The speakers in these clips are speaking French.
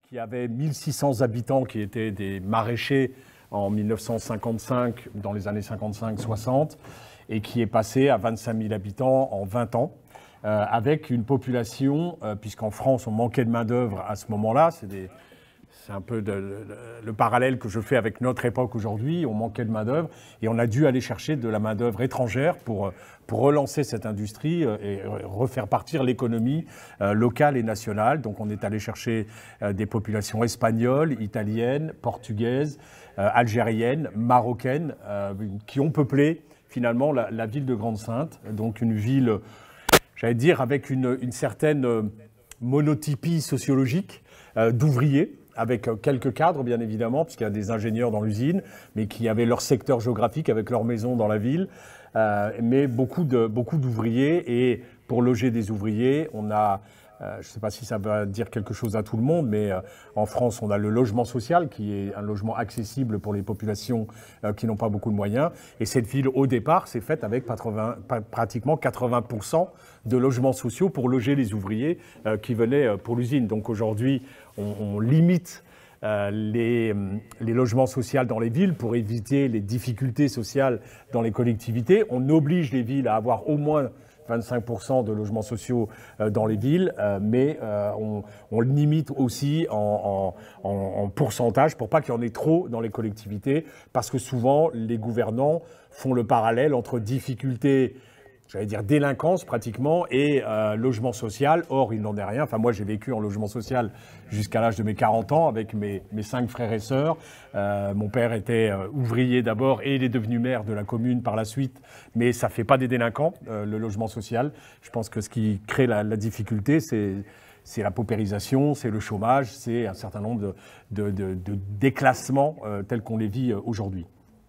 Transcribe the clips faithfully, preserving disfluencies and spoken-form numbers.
qui avait mille six cents habitants, qui étaient des maraîchers en mille neuf cent cinquante-cinq, dans les années cinquante-cinq soixante, et qui est passé à vingt-cinq mille habitants en vingt ans, euh, avec une population, euh, puisqu'en France on manquait de main-d'œuvre à ce moment-là, c'est des... C'est un peu de, le, le parallèle que je fais avec notre époque aujourd'hui. On manquait de main-d'œuvre et on a dû aller chercher de la main-d'œuvre étrangère pour, pour relancer cette industrie et refaire partir l'économie euh, locale et nationale. Donc on est allé chercher euh, des populations espagnoles, italiennes, portugaises, euh, algériennes, marocaines, euh, qui ont peuplé finalement la, la ville de Grande-Synthe. Donc une ville, j'allais dire, avec une, une certaine monotypie sociologique euh, d'ouvriers, avec quelques cadres, bien évidemment, puisqu'il y a des ingénieurs dans l'usine, mais qui avaient leur secteur géographique avec leur maison dans la ville, euh, mais beaucoup de, beaucoup d'ouvriers. Et pour loger des ouvriers, on a, euh, je ne sais pas si ça va dire quelque chose à tout le monde, mais euh, en France, on a le logement social, qui est un logement accessible pour les populations euh, qui n'ont pas beaucoup de moyens. Et cette ville, au départ, s'est faite avec quatre-vingts, pratiquement quatre-vingts pour cent de logements sociaux pour loger les ouvriers euh, qui venaient euh, pour l'usine. Donc aujourd'hui, on, on limite euh, les, les logements sociaux dans les villes pour éviter les difficultés sociales dans les collectivités. On oblige les villes à avoir au moins vingt-cinq pour cent de logements sociaux euh, dans les villes, euh, mais euh, on, on le limite aussi en, en, en pourcentage pour pas qu'il y en ait trop dans les collectivités, parce que souvent les gouvernants font le parallèle entre difficultés, j'allais dire délinquance pratiquement, et euh, logement social. Or, il n'en est rien. Enfin, moi, j'ai vécu en logement social jusqu'à l'âge de mes quarante ans avec mes, mes cinq frères et sœurs. Euh, mon père était euh, ouvrier d'abord et il est devenu maire de la commune par la suite. Mais ça ne fait pas des délinquants, euh, le logement social. Je pense que ce qui crée la, la difficulté, c'est... c'est la paupérisation, c'est le chômage, c'est un certain nombre de, de, de, de déclassements euh, tels qu'on les vit euh, aujourd'hui.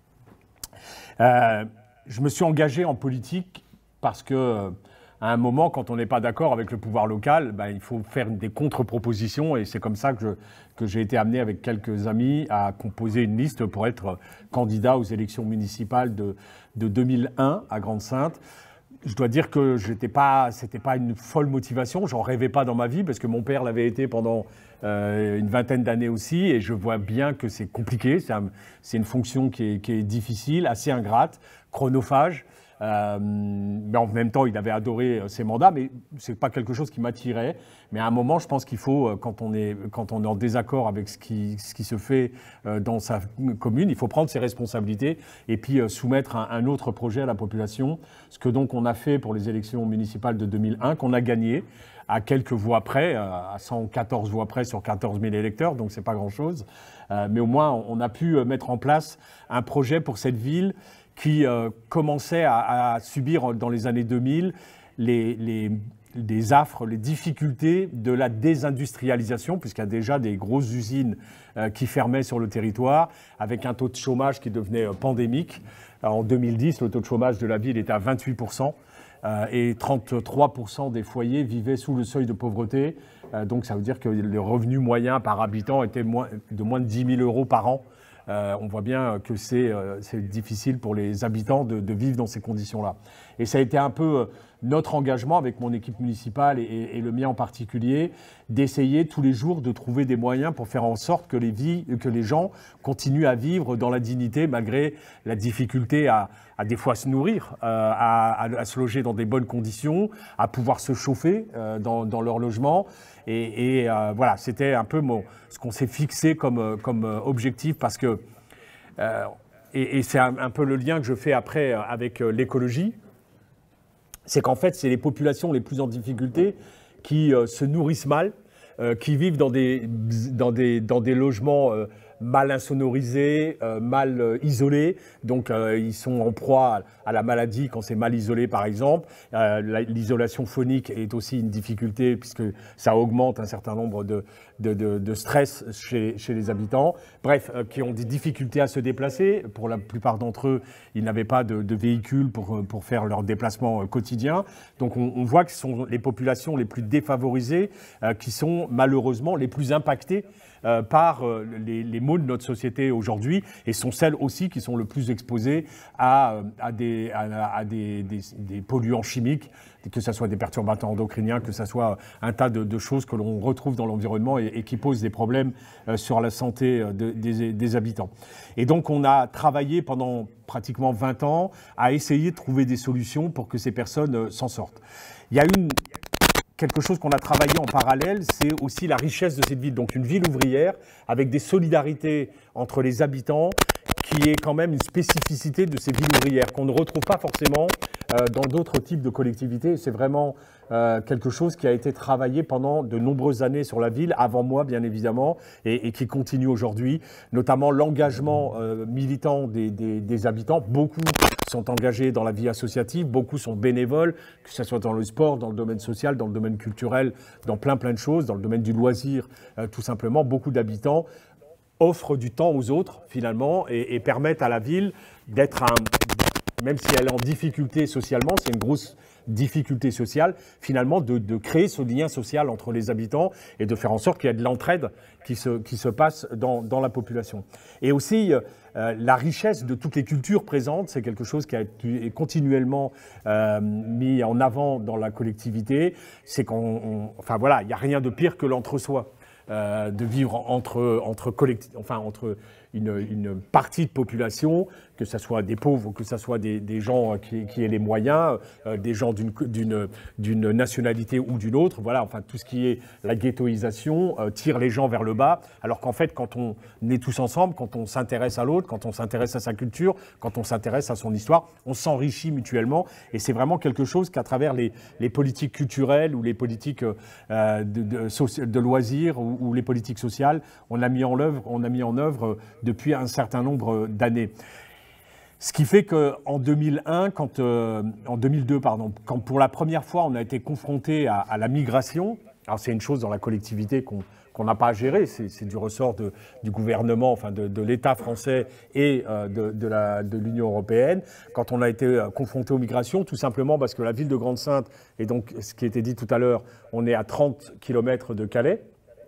Euh, je me suis engagé en politique parce que, à un moment, quand on n'est pas d'accord avec le pouvoir local, ben, il faut faire des contre-propositions, et c'est comme ça que, je, que j'ai été amené avec quelques amis à composer une liste pour être candidat aux élections municipales de, de deux mille un à Grande-Synthe. Je dois dire que j'étais pas, c'était pas une folle motivation, j'en rêvais pas dans ma vie, parce que mon père l'avait été pendant euh, une vingtaine d'années aussi, et je vois bien que c'est compliqué, c'est, un, c'est une fonction qui est, qui est difficile, assez ingrate, chronophage. Euh, mais en même temps, il avait adoré ses mandats, mais c'est pas quelque chose qui m'attirait. Mais à un moment, je pense qu'il faut, quand on est, quand on est en désaccord avec ce qui, ce qui se fait dans sa commune, il faut prendre ses responsabilités et puis soumettre un, un autre projet à la population. Ce que donc on a fait pour les élections municipales de deux mille un, qu'on a gagné à quelques voix près, à cent quatorze voix près sur quatorze mille électeurs, donc c'est pas grand-chose. Euh, mais au moins, on a pu mettre en place un projet pour cette ville qui euh, commençait à, à subir dans les années deux mille les, les, les affres, les difficultés de la désindustrialisation, puisqu'il y a déjà des grosses usines euh, qui fermaient sur le territoire, avec un taux de chômage qui devenait euh, pandémique. Alors, en deux mille dix, le taux de chômage de la ville était à vingt-huit pour cent euh, et trente-trois pour cent des foyers vivaient sous le seuil de pauvreté. Euh, donc ça veut dire que le revenu moyen par habitant était moins, de moins de dix mille euros par an. Euh, on voit bien que c'est, euh, c'est difficile pour les habitants de, de vivre dans ces conditions-là. Et ça a été un peu euh, notre engagement avec mon équipe municipale et, et, et le mien en particulier, d'essayer tous les jours de trouver des moyens pour faire en sorte que les, vies, que les gens continuent à vivre dans la dignité malgré la difficulté à, à des fois se nourrir, euh, à, à, à se loger dans des bonnes conditions, à pouvoir se chauffer euh, dans, dans leur logement. Et, et euh, voilà, c'était un peu mon, ce qu'on s'est fixé comme, comme objectif, parce que, euh, et, et c'est un, un peu le lien que je fais après avec l'écologie, c'est qu'en fait, c'est les populations les plus en difficulté qui euh, se nourrissent mal, euh, qui vivent dans des, dans des, dans des logements euh, mal insonorisés, euh, mal euh, isolés. Donc, euh, ils sont en proie à la maladie quand c'est mal isolé, par exemple. Euh, la, l'isolation phonique est aussi une difficulté puisque ça augmente un certain nombre de, de, de, de stress chez, chez les habitants. Bref, euh, qui ont des difficultés à se déplacer. Pour la plupart d'entre eux, ils n'avaient pas de, de véhicule pour, pour faire leur déplacement euh, quotidien. Donc, on, on voit que ce sont les populations les plus défavorisées euh, qui sont malheureusement les plus impactées Euh, par euh, les, les maux de notre société aujourd'hui, et sont celles aussi qui sont le plus exposées à, à, des, à, à des, des, des polluants chimiques que ce soit des perturbateurs endocriniens, que ce soit un tas de, de choses que l'on retrouve dans l'environnement et, et qui posent des problèmes euh, sur la santé de, des, des habitants. Et donc on a travaillé pendant pratiquement vingt ans à essayer de trouver des solutions pour que ces personnes euh, s'en sortent. Il y a une... Quelque chose qu'on a travaillé en parallèle, c'est aussi la richesse de cette ville. Donc une ville ouvrière avec des solidarités entre les habitants qui est quand même une spécificité de ces villes ouvrières qu'on ne retrouve pas forcément euh, dans d'autres types de collectivités. C'est vraiment euh, quelque chose qui a été travaillé pendant de nombreuses années sur la ville, avant moi bien évidemment, et, et qui continue aujourd'hui, notamment l'engagement euh, militant des, des, des habitants. Beaucoup sont engagés dans la vie associative, beaucoup sont bénévoles, que ce soit dans le sport, dans le domaine social, dans le domaine culturel, dans plein plein de choses, dans le domaine du loisir, euh, tout simplement. Beaucoup d'habitants offrent du temps aux autres, finalement, et, et permettent à la ville d'être un... Même si elle est en difficulté socialement, c'est une grosse difficulté sociale, finalement, de, de créer ce lien social entre les habitants et de faire en sorte qu'il y ait de l'entraide qui se, qui se passe dans, dans la population. Et aussi, euh, la richesse de toutes les cultures présentes, c'est quelque chose qui a été continuellement euh, mis en avant dans la collectivité. C'est qu'on... Enfin voilà, il n'y a rien de pire que l'entre-soi. Euh, de vivre entre, entre, collecti- enfin, entre une, une partie de population, que ce soit des pauvres, que ce soit des, des gens qui, qui aient les moyens, euh, des gens d'une, d'une, d'une nationalité ou d'une autre. Voilà, enfin, tout ce qui est la ghettoisation euh, tire les gens vers le bas, alors qu'en fait, quand on est tous ensemble, quand on s'intéresse à l'autre, quand on s'intéresse à sa culture, quand on s'intéresse à son histoire, on s'enrichit mutuellement. Et c'est vraiment quelque chose qu'à travers les, les politiques culturelles ou les politiques euh, de, de, de loisirs ou, ou les politiques sociales, on a mis en œuvre, on a mis en œuvre depuis un certain nombre d'années. Ce qui fait qu'en deux mille un, quand, euh, en deux mille deux, pardon, quand pour la première fois on a été confronté à, à la migration, alors c'est une chose dans la collectivité qu'on qu'on n'a pas à gérer, c'est, c'est du ressort de, du gouvernement, enfin de, de l'État français et euh, de, de, la, de l'Union européenne. Quand on a été euh, confronté aux migrations, tout simplement parce que la ville de Grande-Synthe, et donc ce qui a été dit tout à l'heure, on est à trente kilomètres de Calais,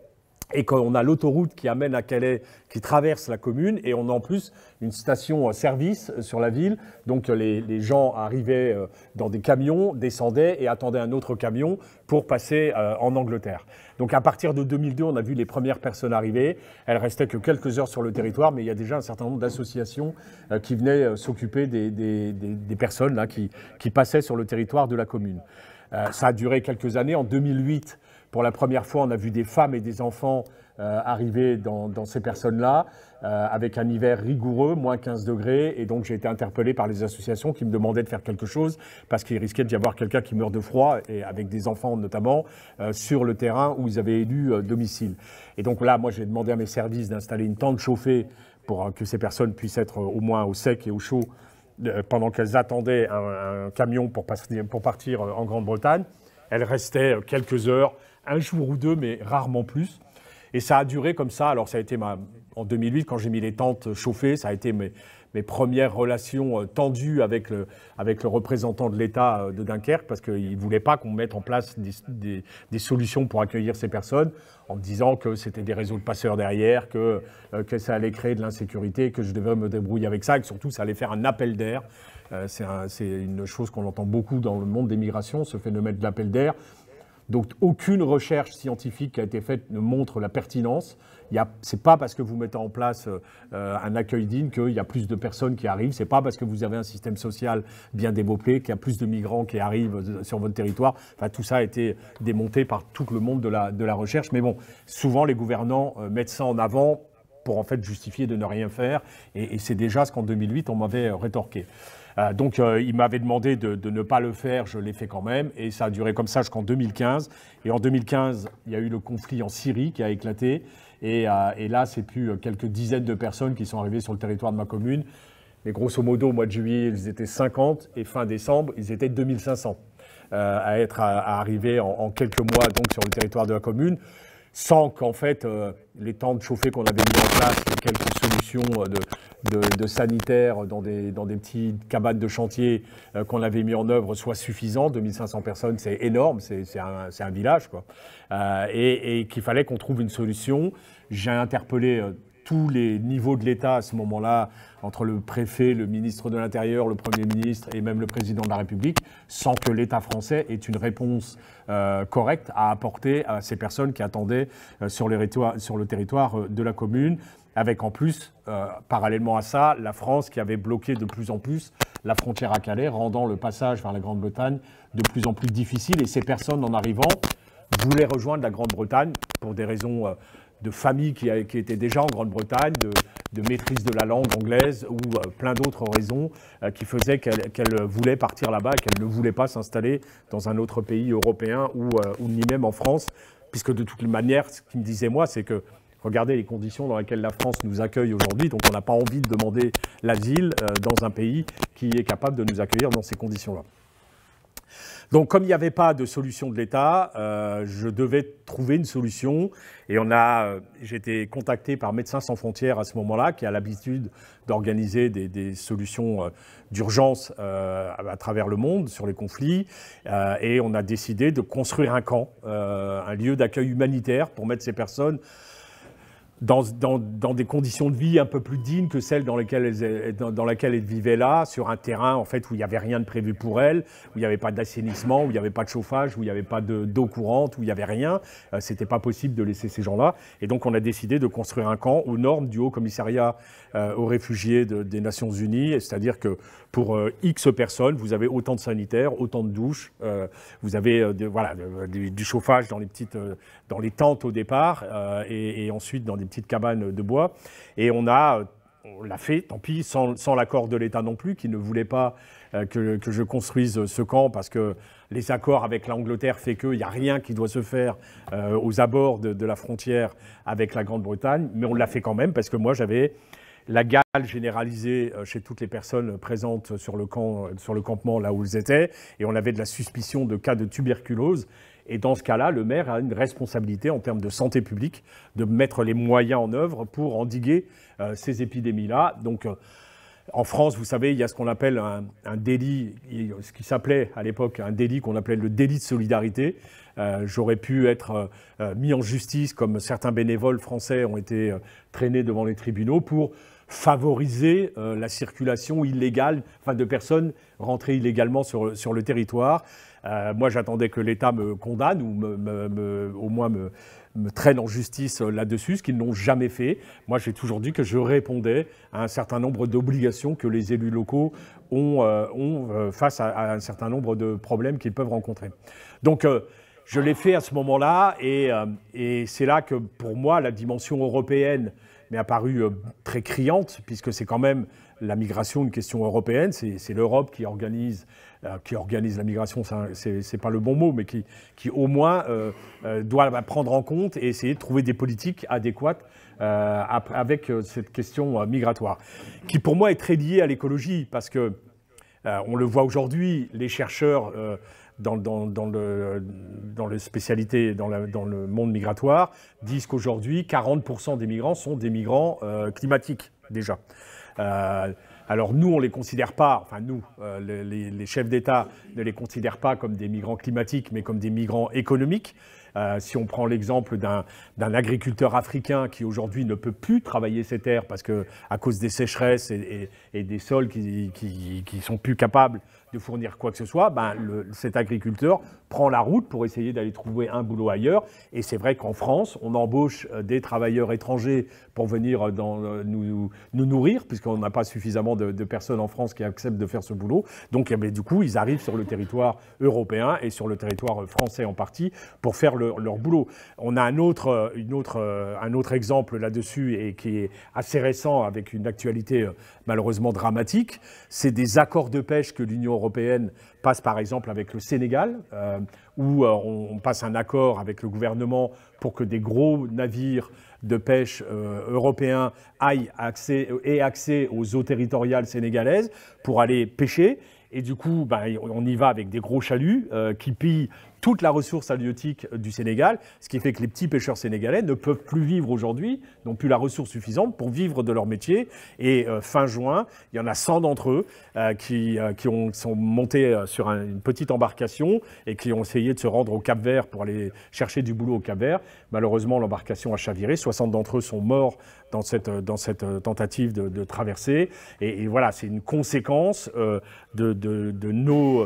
et qu'on a l'autoroute qui amène à Calais, qui traverse la commune, et on a en plus une station-service sur la ville. Donc les, les gens arrivaient dans des camions, descendaient et attendaient un autre camion pour passer en Angleterre. Donc à partir de deux mille deux, on a vu les premières personnes arriver. Elles restaient que quelques heures sur le territoire, mais il y a déjà un certain nombre d'associations qui venaient s'occuper des, des, des, des personnes là, qui, qui passaient sur le territoire de la commune. Ça a duré quelques années. En deux mille huit, pour la première fois, on a vu des femmes et des enfants euh, arriver dans, dans ces personnes-là, euh, avec un hiver rigoureux, moins quinze degrés. Et donc, j'ai été interpellé par les associations qui me demandaient de faire quelque chose parce qu'il risquait d'y avoir quelqu'un qui meurt de froid, et avec des enfants notamment, euh, sur le terrain où ils avaient élu euh, domicile. Et donc là, moi, j'ai demandé à mes services d'installer une tente chauffée pour euh, que ces personnes puissent être euh, au moins au sec et au chaud euh, pendant qu'elles attendaient un, un camion pour, passer, pour partir euh, en Grande-Bretagne. Elles restaient euh, quelques heures, un jour ou deux, mais rarement plus. Et ça a duré comme ça. Alors ça a été ma... en deux mille huit, quand j'ai mis les tentes chauffées, ça a été mes, mes premières relations tendues avec le, avec le représentant de l'État de Dunkerque, parce qu'il ne voulait pas qu'on mette en place des, des, des solutions pour accueillir ces personnes, en me disant que c'était des réseaux de passeurs derrière, que, que ça allait créer de l'insécurité, que je devais me débrouiller avec ça, et que surtout ça allait faire un appel d'air. Euh, c'est, un, c'est une chose qu'on entend beaucoup dans le monde des migrations, ce phénomène de l'appel d'air. Donc aucune recherche scientifique qui a été faite ne montre la pertinence. Ce n'est pas parce que vous mettez en place euh, un accueil digne qu'il y a plus de personnes qui arrivent. Ce n'est pas parce que vous avez un système social bien développé qu'il y a plus de migrants qui arrivent sur votre territoire. Enfin, tout ça a été démonté par tout le monde de la, de la recherche. Mais bon, souvent les gouvernants euh, mettent ça en avant pour en fait justifier de ne rien faire. Et, et c'est déjà ce qu'en deux mille huit, on m'avait rétorqué. Euh, donc euh, il m'avait demandé de, de ne pas le faire, je l'ai fait quand même, et ça a duré comme ça jusqu'en deux mille quinze. Et en deux mille quinze, il y a eu le conflit en Syrie qui a éclaté, et, euh, et là c'est plus quelques dizaines de personnes qui sont arrivées sur le territoire de ma commune. Mais grosso modo, au mois de juillet, ils étaient cinquante, et fin décembre, ils étaient deux mille cinq cents euh, à être à, à arriver en, en quelques mois donc sur le territoire de la commune, sans qu'en fait euh, les tentes chauffées qu'on avait mis en place, quelques solutions de, de, de sanitaires dans des, dans des petites cabanes de chantier euh, qu'on avait mis en œuvre soient suffisantes. deux mille cinq cents personnes, c'est énorme, c'est, c'est, un, c'est un village, quoi. Euh, et, et qu'il fallait qu'on trouve une solution. J'ai interpellé euh, tous les niveaux de l'État à ce moment-là, entre le préfet, le ministre de l'Intérieur, le Premier ministre et même le président de la République, sans que l'État français ait une réponse euh, correcte à apporter à ces personnes qui attendaient euh, sur, les sur le territoire euh, de la commune, avec en plus, euh, parallèlement à ça, la France qui avait bloqué de plus en plus la frontière à Calais, rendant le passage vers la Grande-Bretagne de plus en plus difficile. Et ces personnes, en arrivant, voulaient rejoindre la Grande-Bretagne pour des raisons euh, de famille qui, qui étaient déjà en Grande-Bretagne, de, de maîtrise de la langue anglaise ou euh, plein d'autres raisons euh, qui faisaient qu'elles qu'elles voulaient partir là-bas et qu'elles ne voulaient pas s'installer dans un autre pays européen ou, euh, ou ni même en France, puisque de toute manière, ce qu'il me disait moi, c'est que regardez les conditions dans lesquelles la France nous accueille aujourd'hui, donc on n'a pas envie de demander l'asile euh, dans un pays qui est capable de nous accueillir dans ces conditions-là. Donc, comme il n'y avait pas de solution de l'État, euh, je devais trouver une solution. Et on a, euh, j'ai été contacté par Médecins sans frontières à ce moment-là, qui a l'habitude d'organiser des, des solutions euh, d'urgence euh, à travers le monde sur les conflits. Euh, et on a décidé de construire un camp, euh, un lieu d'accueil humanitaire pour mettre ces personnes Dans, dans, dans des conditions de vie un peu plus dignes que celles dans lesquelles elles, dans, dans laquelle elles vivaient là, sur un terrain en fait où il n'y avait rien de prévu pour elles, où il n'y avait pas d'assainissement, où il n'y avait pas de chauffage, où il n'y avait pas d'eau courante, où il n'y avait rien. Euh, c'était pas possible de laisser ces gens-là. Et donc on a décidé de construire un camp aux normes du Haut Commissariat euh, aux réfugiés de, des Nations Unies, c'est-à-dire que pour euh, X personnes, vous avez autant de sanitaires, autant de douches, euh, vous avez euh, de, voilà, de, de, du chauffage dans les petites, euh, dans les tentes au départ, euh, et, et ensuite dans des petites cabanes de bois. Et on a, on l'a fait, tant pis, sans, sans l'accord de l'État non plus, qui ne voulait pas euh, que, que je construise ce camp, parce que les accords avec l'Angleterre fait qu'il n'y a rien qui doit se faire euh, aux abords de, de la frontière avec la Grande-Bretagne, mais on l'a fait quand même, parce que moi j'avais la gale généralisée chez toutes les personnes présentes sur le, camp, sur le campement là où ils étaient, et on avait de la suspicion de cas de tuberculose. Et dans ce cas-là, le maire a une responsabilité en termes de santé publique de mettre les moyens en œuvre pour endiguer euh, ces épidémies-là. Donc, euh, en France, vous savez, il y a ce qu'on appelle un, un délit, ce qui s'appelait à l'époque un délit qu'on appelait le délit de solidarité. Euh, J'aurais pu être euh, mis en justice, comme certains bénévoles français ont été euh, traînés devant les tribunaux, pour favoriser euh, la circulation illégale, enfin de personnes rentrées illégalement sur, sur le territoire. Euh, moi, j'attendais que l'État me condamne ou me, me, me, au moins me, me traîne en justice là-dessus, ce qu'ils n'ont jamais fait. Moi, j'ai toujours dit que je répondais à un certain nombre d'obligations que les élus locaux ont, euh, ont euh, face à, à un certain nombre de problèmes qu'ils peuvent rencontrer. Donc, euh, je l'ai fait à ce moment-là, et, euh, et c'est là que, pour moi, la dimension européenne m'est apparue euh, très criante, puisque c'est quand même la migration une question européenne. C'est l'Europe qui organise, euh, qui organise la migration, c'est pas le bon mot, mais qui, qui au moins euh, euh, doit la prendre en compte et essayer de trouver des politiques adéquates euh, avec euh, cette question euh, migratoire, qui pour moi est très liée à l'écologie, parce que euh, on le voit aujourd'hui, les chercheurs euh, Dans, dans, dans, le, dans, le spécialité, dans, la, dans le monde migratoire disent qu'aujourd'hui, quarante pour cent des migrants sont des migrants euh, climatiques, déjà. Euh, alors nous, on ne les considère pas, enfin nous, euh, les, les chefs d'État ne les considèrent pas comme des migrants climatiques, mais comme des migrants économiques. Euh, si on prend l'exemple d'un agriculteur africain qui aujourd'hui ne peut plus travailler ses terres parce que, à cause des sécheresses et, et, et des sols qui, qui, qui sont plus capables de fournir quoi que ce soit, ben le, cet agriculteur prend la route pour essayer d'aller trouver un boulot ailleurs. Et c'est vrai qu'en France, on embauche des travailleurs étrangers pour venir dans, nous, nous nourrir, puisqu'on n'a pas suffisamment de, de personnes en France qui acceptent de faire ce boulot. Donc, eh bien, du coup, ils arrivent sur le territoire européen et sur le territoire français en partie pour faire le, leur boulot. On a un autre, une autre, un autre exemple là-dessus, et qui est assez récent, avec une actualité malheureusement dramatique. C'est des accords de pêche que l'Union européenne passe par exemple avec le Sénégal, euh, où euh, on, on passe un accord avec le gouvernement pour que des gros navires de pêche euh, européens aillent accès, aient accès aux eaux territoriales sénégalaises pour aller pêcher. Et du coup, ben, on y va avec des gros chaluts euh, qui pillent toute la ressource halieutique du Sénégal, ce qui fait que les petits pêcheurs sénégalais ne peuvent plus vivre aujourd'hui, n'ont plus la ressource suffisante pour vivre de leur métier. Et euh, fin juin, il y en a cent d'entre eux euh, qui, euh, qui ont, sont montés sur un, une petite embarcation et qui ont essayé de se rendre au Cap-Vert pour aller chercher du boulot au Cap-Vert. Malheureusement, l'embarcation a chaviré. soixante d'entre eux sont morts dans cette, dans cette tentative de, de traversée. Et, et voilà, c'est une conséquence euh, de, de, de nos...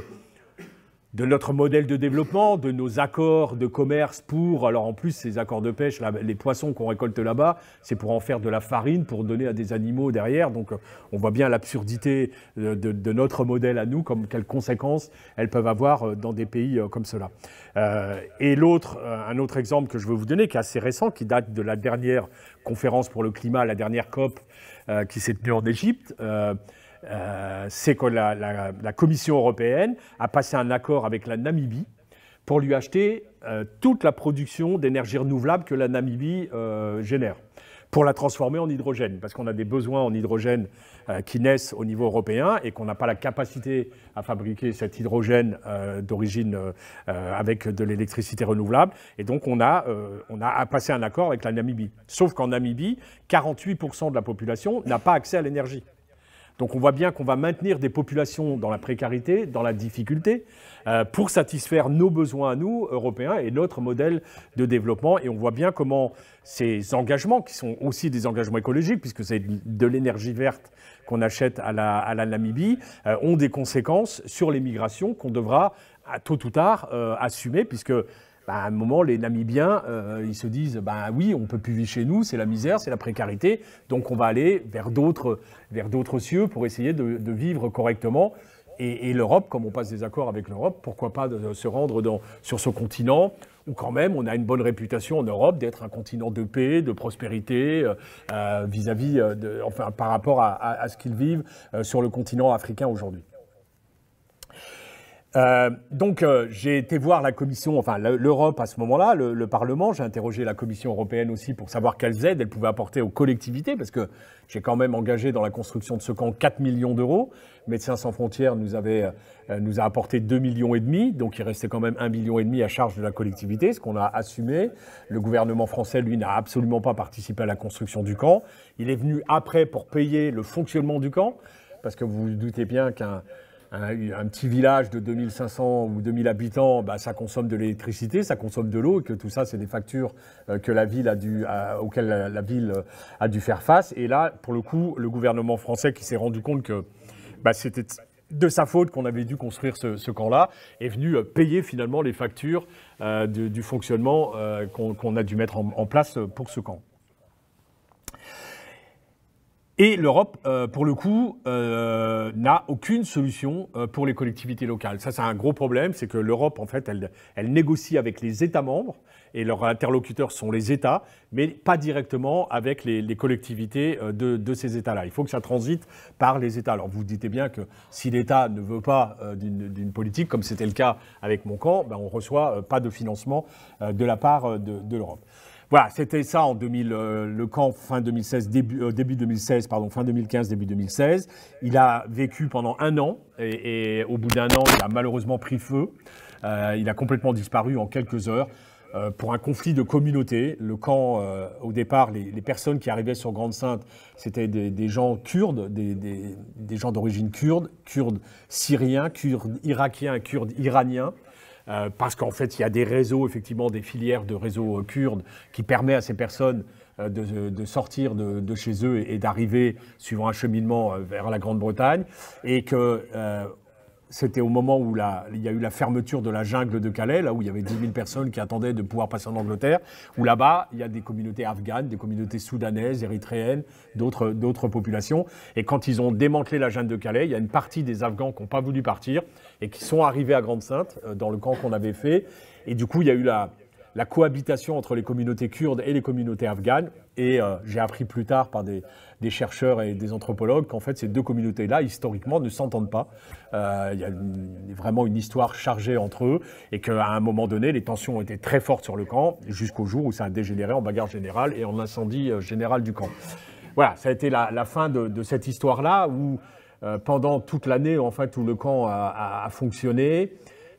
de notre modèle de développement, de nos accords de commerce pour... Alors en plus, ces accords de pêche, là, les poissons qu'on récolte là-bas, c'est pour en faire de la farine, pour donner à des animaux derrière. Donc on voit bien l'absurdité de, de, de notre modèle à nous, comme quelles conséquences elles peuvent avoir dans des pays comme cela. Euh, et l'autre, un autre exemple que je veux vous donner, qui est assez récent, qui date de la dernière conférence pour le climat, la dernière COP euh, qui s'est tenue en Égypte, euh, Euh, c'est que la, la, la Commission européenne a passé un accord avec la Namibie pour lui acheter euh, toute la production d'énergie renouvelable que la Namibie euh, génère, pour la transformer en hydrogène, parce qu'on a des besoins en hydrogène euh, qui naissent au niveau européen et qu'on n'a pas la capacité à fabriquer cet hydrogène euh, d'origine euh, avec de l'électricité renouvelable. Et donc on a, euh, on a passé un accord avec la Namibie. Sauf qu'en Namibie, quarante-huit pour cent de la population n'a pas accès à l'énergie. Donc on voit bien qu'on va maintenir des populations dans la précarité, dans la difficulté, euh, pour satisfaire nos besoins à nous, Européens, et notre modèle de développement. Et on voit bien comment ces engagements, qui sont aussi des engagements écologiques, puisque c'est de l'énergie verte qu'on achète à la, à la Namibie, euh, ont des conséquences sur les migrations qu'on devra, à tôt ou tard, euh, assumer, puisque... Bah, à un moment, les Namibiens, euh, ils se disent bah, « oui, on ne peut plus vivre chez nous, c'est la misère, c'est la précarité, donc on va aller vers d'autres vers d'autres cieux pour essayer de, de vivre correctement ». Et, et l'Europe, comme on passe des accords avec l'Europe, pourquoi pas de se rendre dans, sur ce continent où quand même on a une bonne réputation en Europe d'être un continent de paix, de prospérité, euh, vis-à-vis, de, enfin, par rapport à, à, à ce qu'ils vivent euh, sur le continent africain aujourd'hui. Euh, donc euh, j'ai été voir la Commission, enfin l'Europe à ce moment-là, le, le Parlement, j'ai interrogé la Commission européenne aussi pour savoir quelles aides elle pouvait apporter aux collectivités, parce que j'ai quand même engagé dans la construction de ce camp quatre millions d'euros. Médecins sans frontières nous, avait, euh, nous a apporté deux millions et demi, donc il restait quand même un million et demi à charge de la collectivité, ce qu'on a assumé. Le gouvernement français, lui, n'a absolument pas participé à la construction du camp. Il est venu après pour payer le fonctionnement du camp, parce que vous vous doutez bien qu'un Un, un petit village de deux mille cinq cents ou deux mille habitants, bah, ça consomme de l'électricité, ça consomme de l'eau, et que tout ça, c'est des factures euh, que la ville a dû, à, auxquelles la, la ville euh, a dû faire face. Et là, pour le coup, le gouvernement français qui s'est rendu compte que bah, c'était de sa faute qu'on avait dû construire ce, ce camp-là, est venu euh, payer finalement les factures euh, de, du fonctionnement euh, qu'on qu'on a dû mettre en, en place pour ce camp. Et l'Europe, euh, pour le coup, euh, n'a aucune solution euh, pour les collectivités locales. Ça, c'est un gros problème, c'est que l'Europe, en fait, elle, elle négocie avec les États membres, et leurs interlocuteurs sont les États, mais pas directement avec les, les collectivités euh, de, de ces États-là. Il faut que ça transite par les États. Alors, vous vous dites bien que si l'État ne veut pas euh, d'une politique, comme c'était le cas avec mon camp, ben, on ne reçoit euh, pas de financement euh, de la part euh, de, de l'Europe. Voilà, c'était ça en deux mille, euh, le camp fin deux mille seize, début, euh, début deux mille seize, pardon, fin deux mille quinze, début deux mille seize. Il a vécu pendant un an et, et au bout d'un an, il a malheureusement pris feu. Euh, il a complètement disparu en quelques heures euh, pour un conflit de communauté. Le camp, euh, au départ, les, les personnes qui arrivaient sur Grande-Synthe, c'était des, des gens kurdes, des, des, des gens d'origine kurde, kurdes syriens, kurdes irakiens, kurdes iraniens. Euh, parce qu'en fait, il y a des réseaux, effectivement, des filières de réseaux euh, kurdes qui permettent à ces personnes euh, de, de sortir de, de chez eux et, et d'arriver, suivant un cheminement, euh, vers la Grande-Bretagne. Et que euh, c'était au moment où la, il y a eu la fermeture de la jungle de Calais, là où il y avait dix mille personnes qui attendaient de pouvoir passer en Angleterre, où là-bas, il y a des communautés afghanes, des communautés soudanaises, érythréennes, d'autres, d'autres populations. Et quand ils ont démantelé la jungle de Calais, il y a une partie des Afghans qui n'ont pas voulu partir et qui sont arrivés à Grande-Synthe, dans le camp qu'on avait fait. Et du coup, il y a eu la, la cohabitation entre les communautés kurdes et les communautés afghanes. Et euh, j'ai appris plus tard par des, des chercheurs et des anthropologues qu'en fait, ces deux communautés-là, historiquement, ne s'entendent pas. Euh, il y a une, vraiment une histoire chargée entre eux et qu'à un moment donné, les tensions ont été très fortes sur le camp jusqu'au jour où ça a dégénéré en bagarre générale et en incendie euh, général du camp. Voilà, ça a été la, la fin de, de cette histoire-là où, euh, pendant toute l'année, en fait, où le camp a, a, a fonctionné,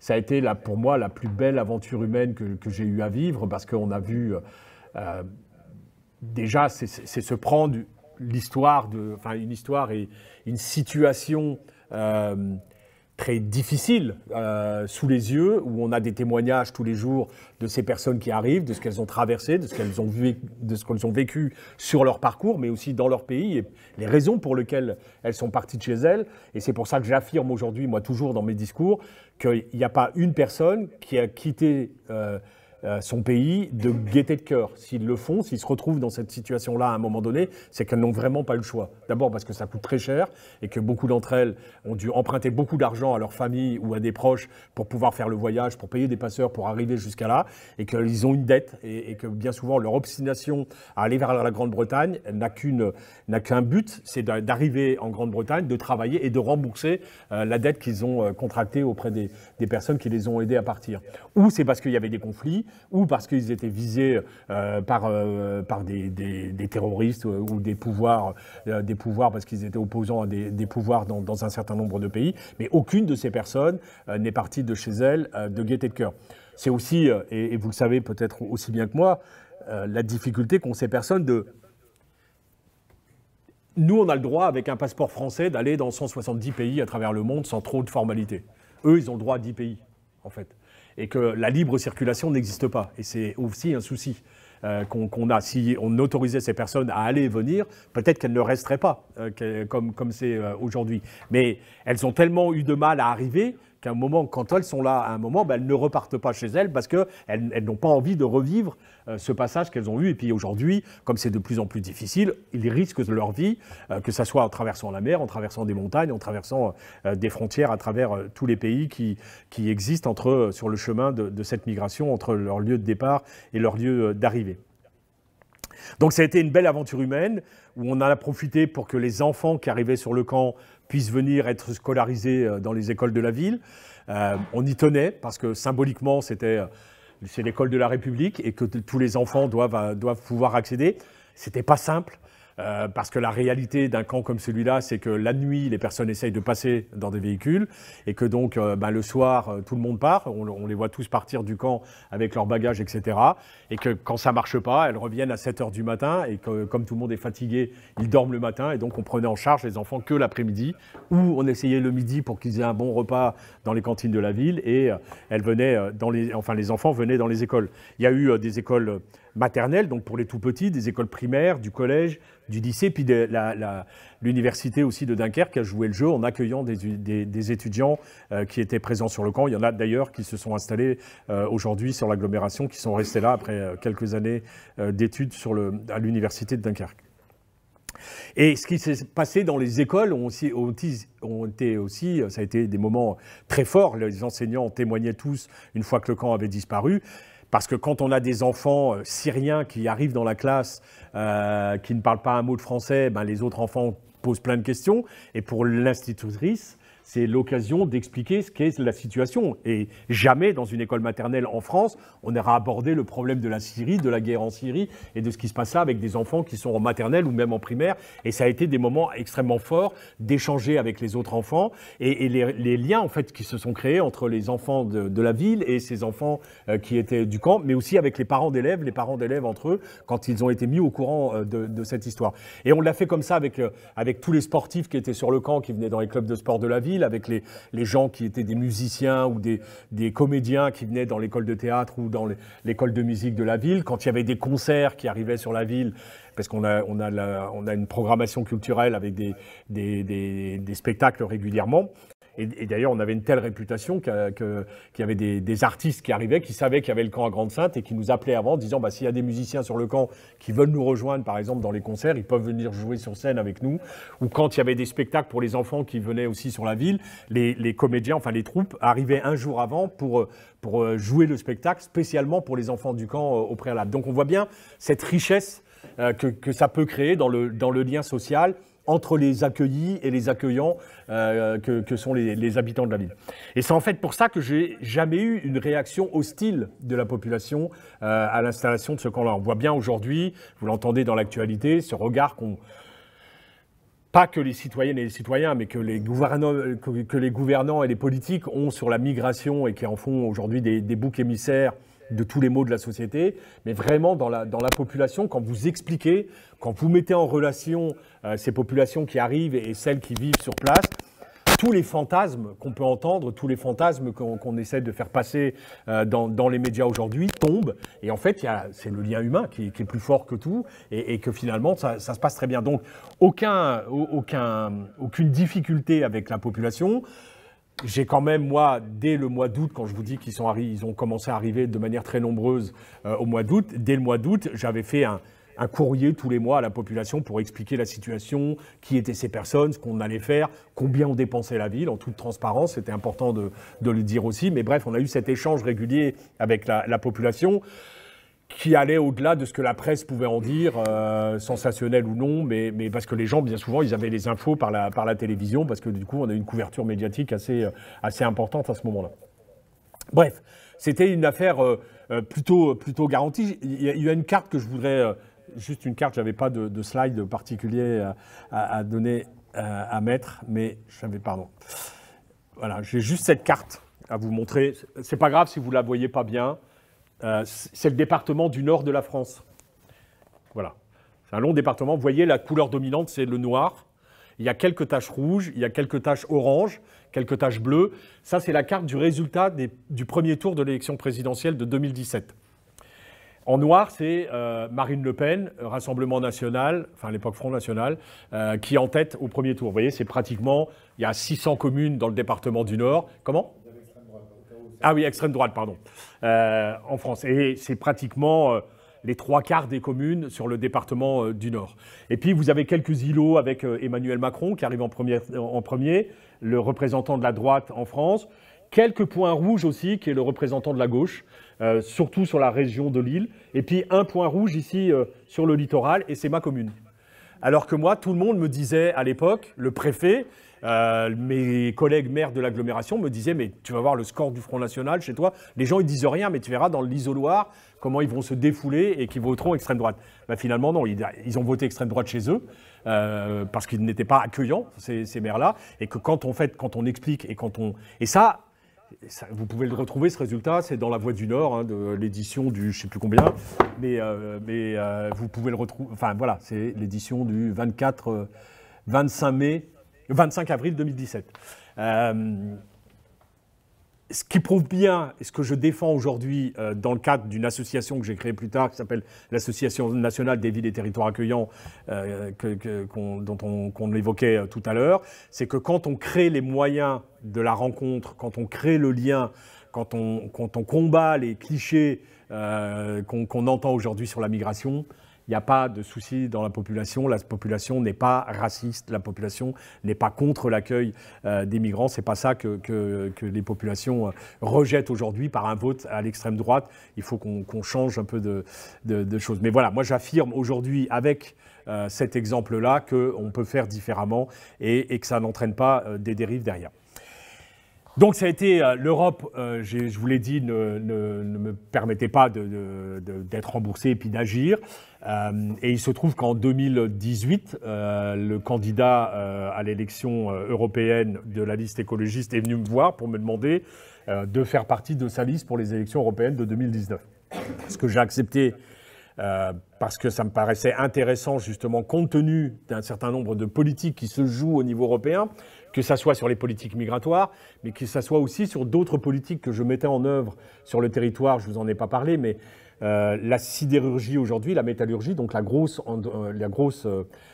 ça a été la, pour moi la plus belle aventure humaine que, que j'ai eu à vivre, parce qu'on a vu, euh, déjà, c'est se prendre l'histoire, enfin une histoire et une situation euh, très difficile euh, sous les yeux, où on a des témoignages tous les jours de ces personnes qui arrivent, de ce qu'elles ont traversé, de ce qu'elles ont vu, de ce qu'elles ont vécu sur leur parcours, mais aussi dans leur pays, et les raisons pour lesquelles elles sont parties de chez elles. Et c'est pour ça que j'affirme aujourd'hui, moi toujours dans mes discours, qu'il n'y a pas une personne qui a quitté euh, son pays de gaieté de cœur. S'ils le font, s'ils se retrouvent dans cette situation-là à un moment donné, c'est qu'elles n'ont vraiment pas le choix. D'abord parce que ça coûte très cher et que beaucoup d'entre elles ont dû emprunter beaucoup d'argent à leur famille ou à des proches pour pouvoir faire le voyage, pour payer des passeurs, pour arriver jusqu'à là, et qu'ils ont une dette, et, et que bien souvent leur obstination à aller vers la Grande-Bretagne n'a qu'une, n'a qu'un but, c'est d'arriver en Grande-Bretagne, de travailler et de rembourser euh, la dette qu'ils ont euh, contractée auprès des, des personnes qui les ont aidés à partir. Ou c'est parce qu'il y avait des conflits, ou parce qu'ils étaient visés euh, par, euh, par des, des, des terroristes euh, ou des pouvoirs, euh, des pouvoirs parce qu'ils étaient opposants à des, des pouvoirs dans, dans un certain nombre de pays. Mais aucune de ces personnes euh, n'est partie de chez elles euh, de gaieté de cœur. C'est aussi, euh, et, et vous le savez peut-être aussi bien que moi, euh, la difficulté qu'ont ces personnes de... Nous, on a le droit, avec un passeport français, d'aller dans cent soixante-dix pays à travers le monde sans trop de formalités. Eux, ils ont le droit à dix pays, en fait. Et que la libre circulation n'existe pas. Et c'est aussi un souci euh, qu'on qu'on a. Si on autorisait ces personnes à aller et venir, peut-être qu'elles ne resteraient pas, euh, comme comme c'est euh, aujourd'hui. Mais elles ont tellement eu de mal à arriver qu'à un moment, quand elles sont là, à un moment, ben, elles ne repartent pas chez elles parce qu'elles elles n'ont pas envie de revivre euh, ce passage qu'elles ont eu. Et puis aujourd'hui, comme c'est de plus en plus difficile, ils risquent leur vie, euh, que ce soit en traversant la mer, en traversant des montagnes, en traversant euh, des frontières à travers euh, tous les pays qui, qui existent entre, euh, sur le chemin de, de cette migration, entre leur lieu de départ et leur lieu d'arrivée. Donc ça a été une belle aventure humaine, où on en a profité pour que les enfants qui arrivaient sur le camp puissent venir être scolarisés dans les écoles de la ville. Euh, on y tenait, parce que symboliquement, c'était, c'est l'école de la République, et que tous les enfants doivent, doivent pouvoir accéder. C'était pas simple. Euh, parce que la réalité d'un camp comme celui-là, c'est que la nuit, les personnes essayent de passer dans des véhicules, et que donc euh, ben, le soir, euh, tout le monde part, on, on les voit tous partir du camp avec leurs bagages, et cetera. Et que quand ça marche pas, elles reviennent à sept heures du matin, et que comme tout le monde est fatigué, ils dorment le matin, et donc on prenait en charge les enfants que l'après-midi, ou on essayait le midi pour qu'ils aient un bon repas dans les cantines de la ville, et euh, elles venaient dans les, enfin les enfants venaient dans les écoles. Il y a eu euh, des écoles maternelles, donc pour les tout petits, des écoles primaires, du collège, du lycée, puis l'université aussi de Dunkerque a joué le jeu en accueillant des, des, des étudiants euh, qui étaient présents sur le camp. Il y en a d'ailleurs qui se sont installés euh, aujourd'hui sur l'agglomération, qui sont restés là après euh, quelques années euh, d'études à l'université de Dunkerque. Et ce qui s'est passé dans les écoles ont, aussi, ont, ont été aussi, ça a été des moments très forts. Les enseignants témoignaient tous une fois que le camp avait disparu. Parce que quand on a des enfants syriens qui arrivent dans la classe, euh, qui ne parlent pas un mot de français, ben les autres enfants posent plein de questions. Et pour l'institutrice, c'est l'occasion d'expliquer ce qu'est la situation. Et jamais, dans une école maternelle en France, on n'aura abordé le problème de la Syrie, de la guerre en Syrie, et de ce qui se passe là avec des enfants qui sont en maternelle ou même en primaire. Et ça a été des moments extrêmement forts d'échanger avec les autres enfants, et, et les, les liens en fait qui se sont créés entre les enfants de, de la ville et ces enfants euh, qui étaient du camp, mais aussi avec les parents d'élèves, les parents d'élèves entre eux, quand ils ont été mis au courant euh, de, de cette histoire. Et on l'a fait comme ça avec, euh, avec tous les sportifs qui étaient sur le camp, qui venaient dans les clubs de sport de la ville, avec les, les gens qui étaient des musiciens ou des, des comédiens qui venaient dans l'école de théâtre ou dans l'école de musique de la ville, quand il y avait des concerts qui arrivaient sur la ville, parce qu'on a, on a, la, on a une programmation culturelle avec des, des, des, des spectacles régulièrement. Et, et d'ailleurs, on avait une telle réputation qu'il y avait des, des artistes qui arrivaient, qui savaient qu'il y avait le camp à Grande-Synthe et qui nous appelaient avant en disant bah, s'il y a des musiciens sur le camp qui veulent nous rejoindre, par exemple, dans les concerts, ils peuvent venir jouer sur scène avec nous. Ou quand il y avait des spectacles pour les enfants qui venaient aussi sur la ville, les, les comédiens, enfin les troupes, arrivaient un jour avant pour, pour jouer le spectacle, spécialement pour les enfants du camp au préalable. Donc on voit bien cette richesse euh, que, que ça peut créer dans le, dans le lien social entre les accueillis et les accueillants euh, que, que sont les, les habitants de la ville. Et c'est en fait pour ça que j'ai jamais eu une réaction hostile de la population euh, à l'installation de ce camp-là. On voit bien aujourd'hui, vous l'entendez dans l'actualité, ce regard qu'on pas que les citoyennes et les citoyens, mais que les gouvernants, que, que les gouvernants et les politiques ont sur la migration et qui en font aujourd'hui des, des boucs émissaires de tous les maux de la société, mais vraiment dans la, dans la population, quand vous expliquez, quand vous mettez en relation euh, ces populations qui arrivent et celles qui vivent sur place, tous les fantasmes qu'on peut entendre, tous les fantasmes qu'on qu'on essaie de faire passer euh, dans, dans les médias aujourd'hui tombent. Et en fait, c'est le lien humain qui, qui est plus fort que tout et, et que finalement, ça, ça se passe très bien. Donc, aucun, aucun, aucune difficulté avec la population. J'ai quand même, moi, dès le mois d'août, quand je vous dis qu'ils sont arri- ils ont commencé à arriver de manière très nombreuse euh, au mois d'août, dès le mois d'août, j'avais fait un, un courrier tous les mois à la population pour expliquer la situation, qui étaient ces personnes, ce qu'on allait faire, combien on dépensait la ville, en toute transparence. C'était important de, de le dire aussi. Mais bref, on a eu cet échange régulier avec la, la population qui allait au-delà de ce que la presse pouvait en dire, euh, sensationnel ou non, mais, mais parce que les gens, bien souvent, ils avaient les infos par la, par la télévision, parce que du coup, on a eu une couverture médiatique assez, assez importante à ce moment-là. Bref, c'était une affaire euh, plutôt, plutôt garantie. Il y, a, il y a une carte que je voudrais... Euh, juste une carte, je n'avais pas de, de slide particulier à, à, à donner, à, à mettre, mais j'avais, pardon. Voilà, j'ai juste cette carte à vous montrer. C'est pas grave si vous la voyez pas bien. Euh, c'est le département du nord de la France. Voilà, c'est un long département. Vous voyez, la couleur dominante, c'est le noir. Il y a quelques taches rouges, il y a quelques taches oranges, quelques taches bleues. Ça, c'est la carte du résultat des, du premier tour de l'élection présidentielle de deux mille dix-sept. En noir, c'est euh, Marine Le Pen, Rassemblement National, enfin à l'époque Front National, euh, qui est en tête au premier tour. Vous voyez, c'est pratiquement, il y a six cents communes dans le département du Nord. Comment ? Ah oui, extrême droite, pardon, euh, en France. Et c'est pratiquement euh, les trois quarts des communes sur le département euh, du Nord. Et puis, vous avez quelques îlots avec euh, Emmanuel Macron qui arrive en premier, en premier, le représentant de la droite en France. Quelques points rouges aussi, qui est le représentant de la gauche, euh, surtout sur la région de Lille. Et puis un point rouge ici euh, sur le littoral, et c'est ma commune. Alors que moi, tout le monde me disait à l'époque, le préfet, euh, mes collègues maires de l'agglomération me disaient « mais tu vas voir le score du Front National chez toi ». Les gens, ils disent rien, mais tu verras dans l'isoloir comment ils vont se défouler et qu'ils voteront extrême droite. Ben, finalement, non, ils, ils ont voté extrême droite chez eux. Euh, parce qu'ils n'étaient pas accueillants, ces, ces maires-là, et que quand on fait, quand on explique et quand on... Et ça... Ça, vous pouvez le retrouver, ce résultat, c'est dans La Voix du Nord, hein, de l'édition du je ne sais plus combien, mais, euh, mais euh, vous pouvez le retrouver, enfin voilà, c'est l'édition du vingt-quatre, euh, vingt-cinq mai, vingt-cinq avril deux mille dix-sept. Euh, ce qui prouve bien, et ce que je défends aujourd'hui euh, dans le cadre d'une association que j'ai créée plus tard, qui s'appelle l'Association nationale des villes et territoires accueillants, euh, que, que, qu'on, dont on, qu'on évoquait euh, tout à l'heure, c'est que quand on crée les moyens de la rencontre, quand on crée le lien, quand on, quand on combat les clichés euh, qu'on, qu'on entend aujourd'hui sur la migration, il n'y a pas de souci dans la population. La population n'est pas raciste. La population n'est pas contre l'accueil euh, des migrants. C'est pas ça que, que, que les populations euh, rejettent aujourd'hui par un vote à l'extrême droite. Il faut qu'on, qu'on change un peu de, de, de choses. Mais voilà, moi j'affirme aujourd'hui avec euh, cet exemple-là qu'on peut faire différemment et, et que ça n'entraîne pas euh, des dérives derrière. Donc ça a été euh, l'Europe, euh, je vous l'ai dit, ne, ne, ne me permettait pas de, de, de, d'être remboursé et puis d'agir. Euh, et il se trouve qu'en deux mille dix-huit, euh, le candidat euh, à l'élection euh, européenne de la liste écologiste est venu me voir pour me demander euh, de faire partie de sa liste pour les élections européennes de deux mille dix-neuf. Ce que j'ai accepté euh, parce que ça me paraissait intéressant justement compte tenu d'un certain nombre de politiques qui se jouent au niveau européen, que ça soit sur les politiques migratoires, mais que ça soit aussi sur d'autres politiques que je mettais en œuvre sur le territoire. Je vous en ai pas parlé, mais euh, la sidérurgie aujourd'hui, la métallurgie, donc la grosse, euh, la grosse,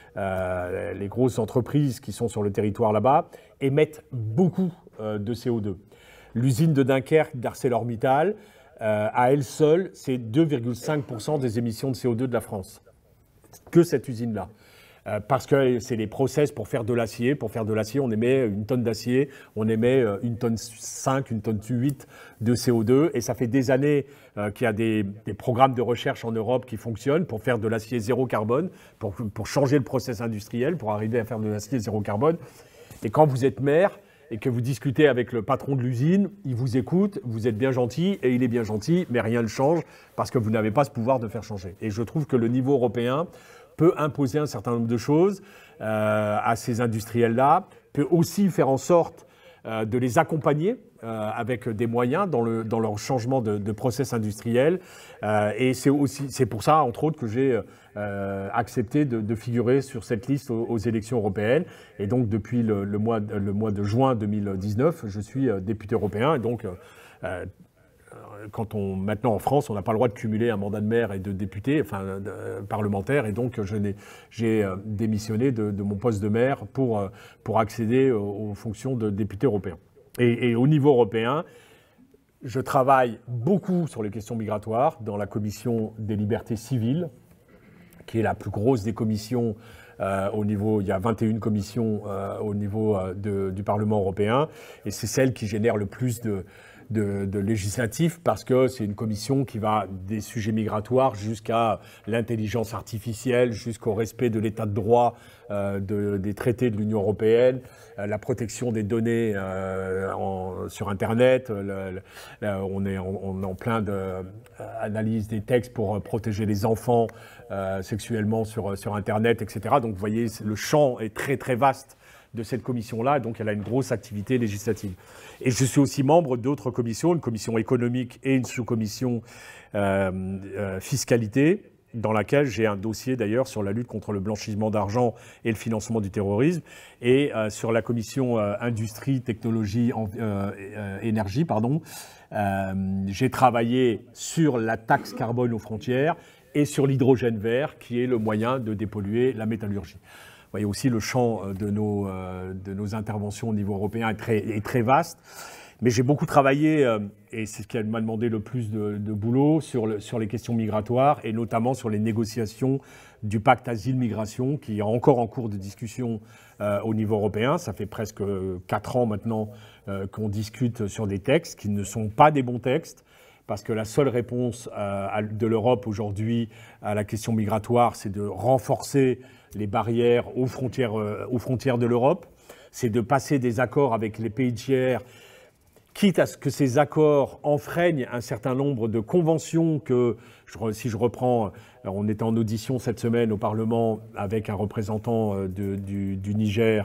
euh, les grosses entreprises qui sont sur le territoire là-bas, émettent beaucoup euh, de C O deux. L'usine de Dunkerque d'ArcelorMittal, euh, à elle seule, c'est deux virgule cinq pour cent des émissions de C O deux de la France. Que cette usine-là. Euh, parce que c'est les process pour faire de l'acier. Pour faire de l'acier, on émet une tonne d'acier, on émet une tonne cinq, une tonne huit de C O deux. Et ça fait des années euh, qu'il y a des, des programmes de recherche en Europe qui fonctionnent pour faire de l'acier zéro carbone, pour, pour changer le process industriel, pour arriver à faire de l'acier zéro carbone. Et quand vous êtes maire et que vous discutez avec le patron de l'usine, il vous écoute, vous êtes bien gentil, et il est bien gentil, mais rien ne change parce que vous n'avez pas ce pouvoir de faire changer. Et je trouve que le niveau européen peut imposer un certain nombre de choses euh, à ces industriels-là, peut aussi faire en sorte euh, de les accompagner euh, avec des moyens dans, le, dans leur changement de, de process industriel. Euh, et c'est aussi, c'est pour ça, entre autres, que j'ai euh, accepté de, de figurer sur cette liste aux, aux élections européennes. Et donc, depuis le, le, mois, le mois de juin deux mille dix-neuf, je suis député européen. Et donc, euh, quand on, maintenant en France, on n'a pas le droit de cumuler un mandat de maire et de député, enfin de, parlementaire, et donc j'ai euh, démissionné de, de mon poste de maire pour, euh, pour accéder aux, aux fonctions de député européen. Et, et au niveau européen, je travaille beaucoup sur les questions migratoires dans la commission des libertés civiles, qui est la plus grosse des commissions euh, au niveau, il y a vingt et une commissions euh, au niveau euh, de, du Parlement européen, et c'est celle qui génère le plus de De, de législatif, parce que c'est une commission qui va des sujets migratoires jusqu'à l'intelligence artificielle, jusqu'au respect de l'état de droit euh, de, des traités de l'Union européenne, euh, la protection des données euh, en, sur Internet. Le, le, on, est, on, on est en plein d'analyse des textes pour protéger les enfants euh, sexuellement sur, sur Internet, et cetera. Donc vous voyez, le champ est très très vaste de cette commission-là, donc elle a une grosse activité législative. Et je suis aussi membre d'autres commissions, une commission économique et une sous-commission euh, euh, fiscalité, dans laquelle j'ai un dossier d'ailleurs sur la lutte contre le blanchiment d'argent et le financement du terrorisme, et euh, sur la commission euh, industrie, technologie, en, euh, euh, énergie, pardon. Euh, j'ai travaillé sur la taxe carbone aux frontières et sur l'hydrogène vert, qui est le moyen de dépolluer la métallurgie. Vous voyez aussi, le champ de nos, euh, de nos interventions au niveau européen est très, est très vaste. Mais j'ai beaucoup travaillé, euh, et c'est ce qui m'a demandé le plus de, de boulot, sur, le, sur les questions migratoires, et notamment sur les négociations du pacte asile-migration, qui est encore en cours de discussion euh, au niveau européen. Ça fait presque quatre ans maintenant euh, qu'on discute sur des textes qui ne sont pas des bons textes, parce que la seule réponse euh, de l'Europe aujourd'hui à la question migratoire, c'est de renforcer les barrières aux frontières, euh, aux frontières de l'Europe. C'est de passer des accords avec les pays tiers, quitte à ce que ces accords enfreignent un certain nombre de conventions que, je, si je reprends, on était en audition cette semaine au Parlement avec un représentant de, du, du Niger,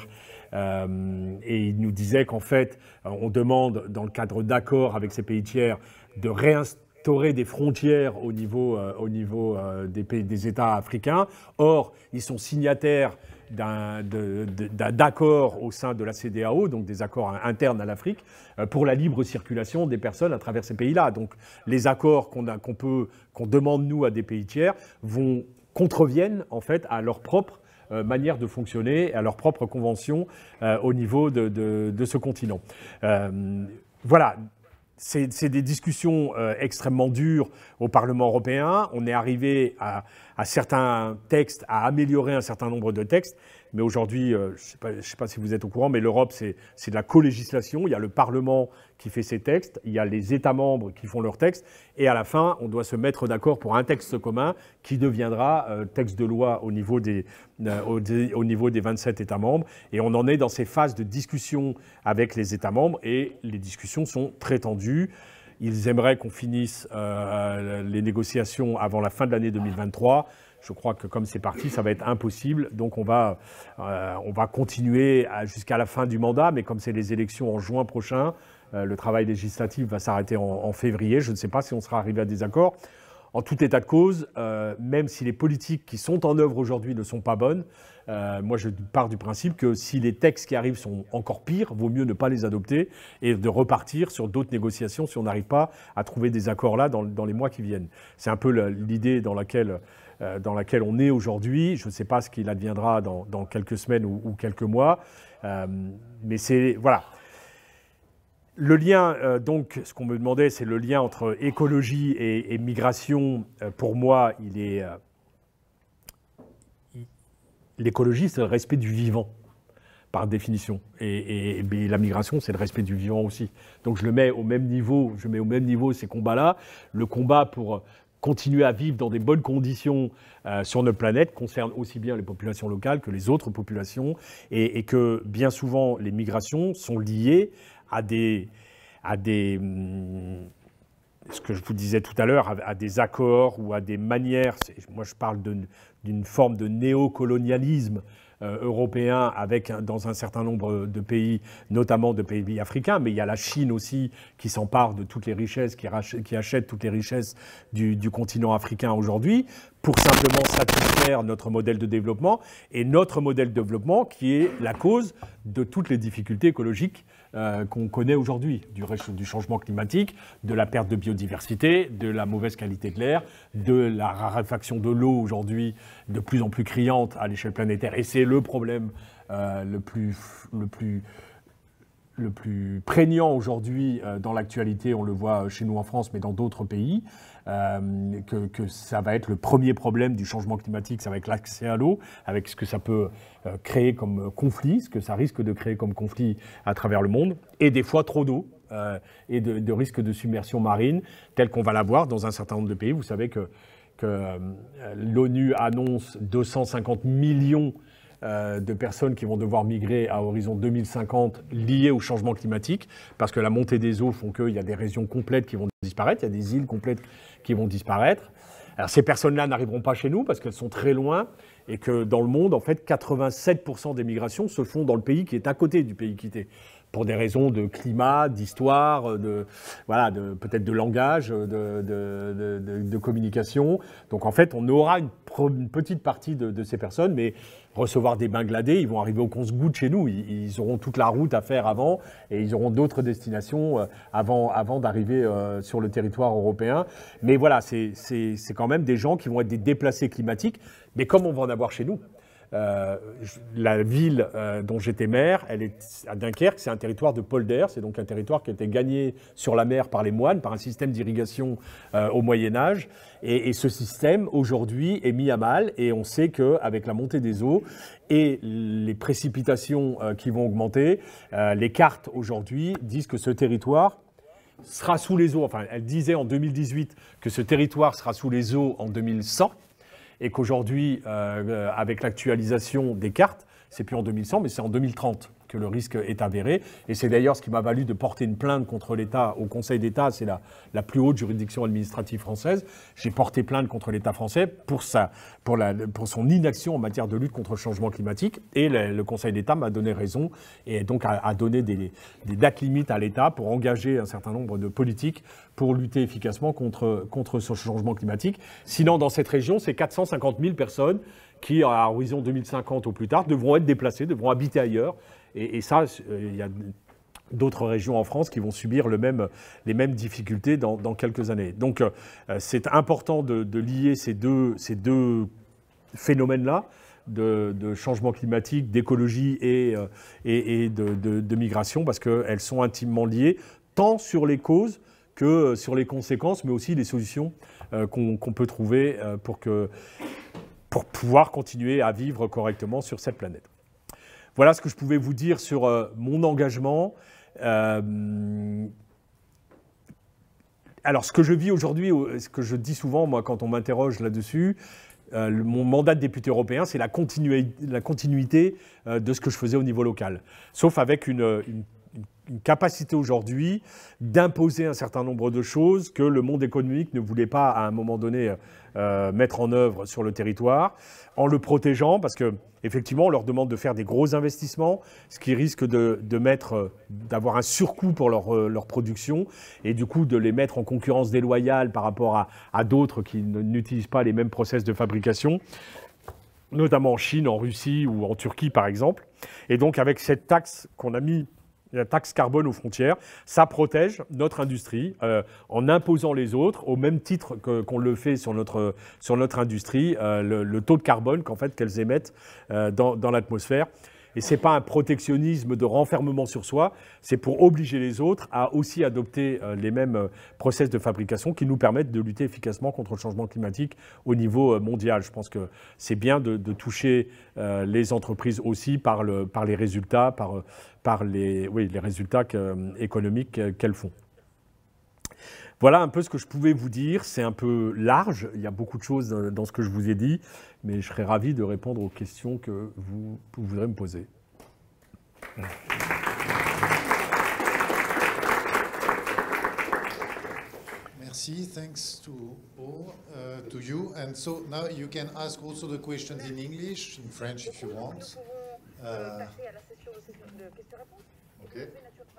euh, et il nous disait qu'en fait, on demande, dans le cadre d'accords avec ces pays tiers, de réinstaurer des frontières au niveau, euh, au niveau euh, des, pays, des États africains. Or, ils sont signataires d'un d'accord au sein de la C D A O, donc des accords internes à l'Afrique, euh, pour la libre circulation des personnes à travers ces pays-là. Donc, les accords qu'on qu'on peut, qu'on demande, nous, à des pays tiers, vont, contreviennent, en fait, à leur propre euh, manière de fonctionner, à leur propre convention euh, au niveau de, de, de ce continent. Euh, voilà. C'est des discussions euh, extrêmement dures au Parlement européen. On est arrivé à, à certains textes, à améliorer un certain nombre de textes. Mais aujourd'hui, euh, je ne sais pas si vous êtes au courant, mais l'Europe, c'est de la co-législation. Il y a le Parlement qui fait ses textes, il y a les États membres qui font leurs textes. Et à la fin, on doit se mettre d'accord pour un texte commun qui deviendra euh, texte de loi au niveau des, euh, au, au niveau des vingt-sept États membres. Et on en est dans ces phases de discussion avec les États membres. Et les discussions sont très tendues. Ils aimeraient qu'on finisse euh, les négociations avant la fin de l'année deux mille vingt-trois. Je crois que comme c'est parti, ça va être impossible. Donc on va, euh, on va continuer jusqu'à la fin du mandat. Mais comme c'est les élections en juin prochain, euh, le travail législatif va s'arrêter en, en février. Je ne sais pas si on sera arrivé à des accords. En tout état de cause, euh, même si les politiques qui sont en œuvre aujourd'hui ne sont pas bonnes, euh, moi je pars du principe que si les textes qui arrivent sont encore pires, vaut mieux ne pas les adopter et de repartir sur d'autres négociations si on n'arrive pas à trouver des accords là dans, dans les mois qui viennent. C'est un peu l'idée dans laquelle, euh, dans laquelle on est aujourd'hui. Je ne sais pas ce qu'il adviendra dans, dans quelques semaines ou, ou quelques mois, euh, mais c'est... voilà. Le lien, euh, donc, ce qu'on me demandait, c'est le lien entre écologie et, et migration. Euh, pour moi, il est... Euh, l'écologie, c'est le respect du vivant, par définition. Et, et, et la migration, c'est le respect du vivant aussi. Donc, je le mets au même niveau, je mets au même niveau ces combats-là. Le combat pour continuer à vivre dans des bonnes conditions euh, sur notre planète concerne aussi bien les populations locales que les autres populations. Et, et que, bien souvent, les migrations sont liées à des, à des, ce que je vous disais tout à l'heure, à, à des accords ou à des manières, moi je parle d'une forme de néocolonialisme euh, européen avec, dans un certain nombre de pays, notamment de pays africains, mais il y a la Chine aussi qui s'empare de toutes les richesses, qui, rachète, qui achète toutes les richesses du, du continent africain aujourd'hui, pour simplement satisfaire notre modèle de développement, et notre modèle de développement qui est la cause de toutes les difficultés écologiques euh, qu'on connaît aujourd'hui, du, du changement climatique, de la perte de biodiversité, de la mauvaise qualité de l'air, de la raréfaction de l'eau aujourd'hui de plus en plus criante à l'échelle planétaire. Et c'est le problème euh, le plus... Le plus le plus prégnant aujourd'hui euh, dans l'actualité, on le voit chez nous en France, mais dans d'autres pays, euh, que, que ça va être le premier problème du changement climatique, ça va être l'accès à l'eau, avec ce que ça peut euh, créer comme conflit, ce que ça risque de créer comme conflit à travers le monde, et des fois trop d'eau, euh, et de, de risque de submersion marine, tel qu'on va l'avoir dans un certain nombre de pays. Vous savez que, que euh, l'ONU annonce deux cent cinquante millions Euh, de personnes qui vont devoir migrer à horizon deux mille cinquante liées au changement climatique, parce que la montée des eaux font qu'il y a des régions complètes qui vont disparaître, il y a des îles complètes qui vont disparaître. Alors ces personnes-là n'arriveront pas chez nous parce qu'elles sont très loin et que dans le monde, en fait, quatre-vingt-sept pour cent des migrations se font dans le pays qui est à côté du pays quitté, pour des raisons de climat, d'histoire, de, voilà, de, peut-être de langage, de, de, de, de, de communication. Donc en fait, on aura une, une petite partie de, de ces personnes, mais recevoir des Bangladais, ils vont arriver au compte-gouttes chez nous. Ils, ils auront toute la route à faire avant et ils auront d'autres destinations avant, avant d'arriver euh, sur le territoire européen. Mais voilà, c'est quand même des gens qui vont être des déplacés climatiques, mais comme on va en avoir chez nous. Euh, la ville euh, dont j'étais maire, elle est à Dunkerque, c'est un territoire de polder, c'est donc un territoire qui a été gagné sur la mer par les moines, par un système d'irrigation euh, au Moyen-Âge. Et, et ce système, aujourd'hui, est mis à mal. Et on sait qu'avec la montée des eaux et les précipitations euh, qui vont augmenter, euh, les cartes aujourd'hui disent que ce territoire sera sous les eaux. Enfin, elle disait en deux mille dix-huit que ce territoire sera sous les eaux en deux mille cent. Et qu'aujourd'hui, euh, avec l'actualisation des cartes, c'est plus en deux mille cent, mais c'est en deux mille trente que le risque est avéré. Et c'est d'ailleurs ce qui m'a valu de porter une plainte contre l'État au Conseil d'État. C'est la, la plus haute juridiction administrative française. J'ai porté plainte contre l'État français pour, sa, pour, la, pour son inaction en matière de lutte contre le changement climatique. Et le, le Conseil d'État m'a donné raison et donc a, a donné des, des dates limites à l'État pour engager un certain nombre de politiques pour lutter efficacement contre, contre ce changement climatique. Sinon, dans cette région, c'est quatre cent cinquante mille personnes qui, à horizon deux mille cinquante au plus tard, devront être déplacées, devront habiter ailleurs. Et, et ça, il y a d'autres régions en France qui vont subir le même, les mêmes difficultés dans, dans quelques années. Donc, euh, c'est important de, de lier ces deux, ces deux phénomènes-là, de, de changement climatique, d'écologie et, euh, et, et de, de, de migration, parce qu'elles sont intimement liées, tant sur les causes que sur les conséquences, mais aussi les solutions euh, qu'on qu'on peut trouver euh, pour, que, pour pouvoir continuer à vivre correctement sur cette planète. Voilà ce que je pouvais vous dire sur euh, mon engagement. Euh, alors, ce que je vis aujourd'hui, ce que je dis souvent, moi, quand on m'interroge là-dessus, euh, mon mandat de député européen, c'est la, continu la continuité euh, de ce que je faisais au niveau local. Sauf avec une, une une capacité aujourd'hui d'imposer un certain nombre de choses que le monde économique ne voulait pas à un moment donné euh, mettre en œuvre sur le territoire, en le protégeant, parce qu'effectivement on leur demande de faire des gros investissements, ce qui risque de, de mettre, d'avoir un surcoût pour leur, leur production, et du coup de les mettre en concurrence déloyale par rapport à, à d'autres qui n'utilisent pas les mêmes process de fabrication, notamment en Chine, en Russie ou en Turquie par exemple. Et donc avec cette taxe qu'on a mis, la taxe carbone aux frontières, ça protège notre industrie euh, en imposant les autres, au même titre que, qu'on le fait sur notre, sur notre industrie, euh, le, le taux de carbone qu'en fait, qu'elles émettent euh, dans, dans l'atmosphère. Et ce n'est pas un protectionnisme de renfermement sur soi, c'est pour obliger les autres à aussi adopter euh, les mêmes euh, process de fabrication qui nous permettent de lutter efficacement contre le changement climatique au niveau euh, mondial. Je pense que c'est bien de, de toucher euh, les entreprises aussi par, le, par les résultats, par, par les, oui, les résultats que, euh, économiques qu'elles font. Voilà un peu ce que je pouvais vous dire. C'est un peu large, il y a beaucoup de choses dans ce que je vous ai dit, mais je serais ravi de répondre aux questions que vous, vous voudrez me poser. Merci. Merci, thanks to all, uh, to you. And so now you can ask also the questions in English, in French if you want. Uh, okay.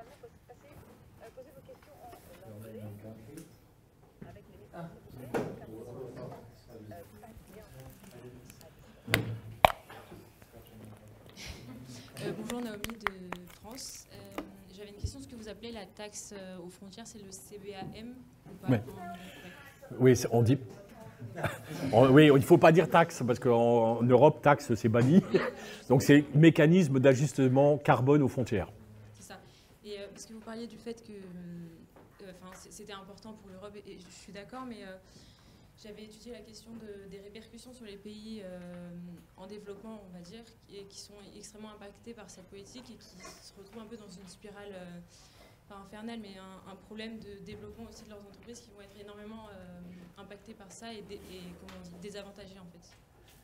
Euh, bonjour Naomi de France. Euh, J'avais une question, ce que vous appelez la taxe euh, aux frontières, c'est le C B A M ou pas? Ouais. Oui, on dit. Oui, il ne faut pas dire taxe, parce qu'en en Europe, taxe, c'est banni. Donc c'est mécanisme d'ajustement carbone aux frontières. C'est ça. Et euh, parce que vous parliez du fait que euh, c'était important pour l'Europe, et, et je suis d'accord, mais euh, j'avais étudié la question de, des répercussions sur les pays euh, en développement, on va dire, et qui sont extrêmement impactés par cette politique et qui se retrouvent un peu dans une spirale, euh, pas infernale, mais un, un problème de développement aussi de leurs entreprises qui vont être énormément euh, impactés par ça et, dé, et comment on dit, désavantagés en fait.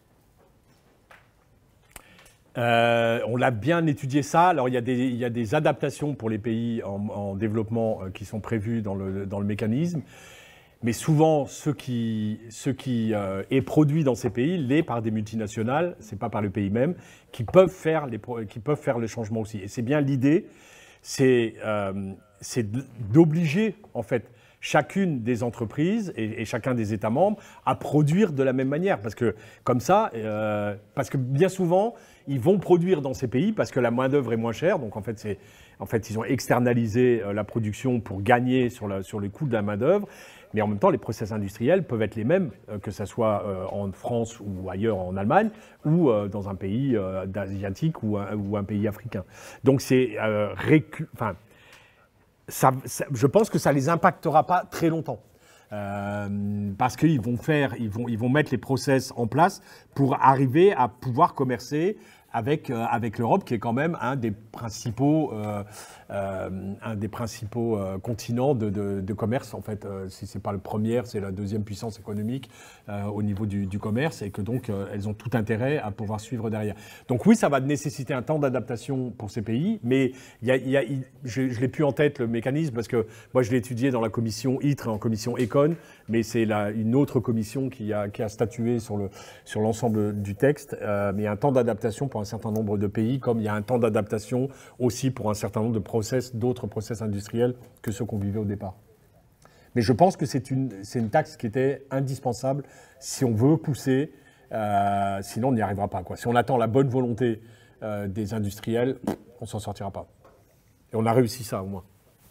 Euh, on l'a bien étudié ça. Alors il y a des, il y a des adaptations pour les pays en, en développement euh, qui sont prévues dans le, dans le mécanisme. Mais souvent, ce qui, ce qui euh, est produit dans ces pays l'est par des multinationales, ce n'est pas par le pays même, qui peuvent faire les, qui peuvent faire le changement aussi. Et c'est bien l'idée, c'est euh, d'obliger en fait chacune des entreprises et, et chacun des États membres à produire de la même manière. Parce que comme ça, euh, parce que bien souvent, ils vont produire dans ces pays parce que la main-d'œuvre est moins chère. Donc en fait, c'est, en fait, ils ont externalisé la production pour gagner sur, la, sur le coût de la main-d'œuvre. Mais en même temps, les process industriels peuvent être les mêmes, euh, que ce soit euh, en France ou ailleurs en Allemagne, ou euh, dans un pays euh, asiatique ou un, ou un pays africain. Donc c'est euh, récu... enfin, ça, ça, je pense que ça ne les impactera pas très longtemps. Euh, parce qu'ils vont faire, ils vont, ils vont mettre les process en place pour arriver à pouvoir commercer avec, euh, avec l'Europe, qui est quand même un des principaux, euh, euh, un des principaux euh, continents de, de, de commerce. En fait, euh, si ce n'est pas le premier, c'est la deuxième puissance économique euh, au niveau du, du commerce, et que donc euh, elles ont tout intérêt à pouvoir suivre derrière. Donc oui, ça va nécessiter un temps d'adaptation pour ces pays, mais y a, y a, y, je, je l'ai plus en tête le mécanisme, parce que moi je l'ai étudié dans la commission I T R E et en commission Econ, mais c'est une autre commission qui a, qui a statué sur le, sur l'ensemble du texte. Euh, mais il y a un temps d'adaptation pour un certain nombre de pays, comme il y a un temps d'adaptation aussi pour un certain nombre de process, d'autres process industriels que ceux qu'on vivait au départ. Mais je pense que c'est une, c'est une taxe qui était indispensable si on veut pousser, euh, sinon on n'y arrivera pas, quoi. Si on attend la bonne volonté euh, des industriels, on ne s'en sortira pas. Et on a réussi ça au moins.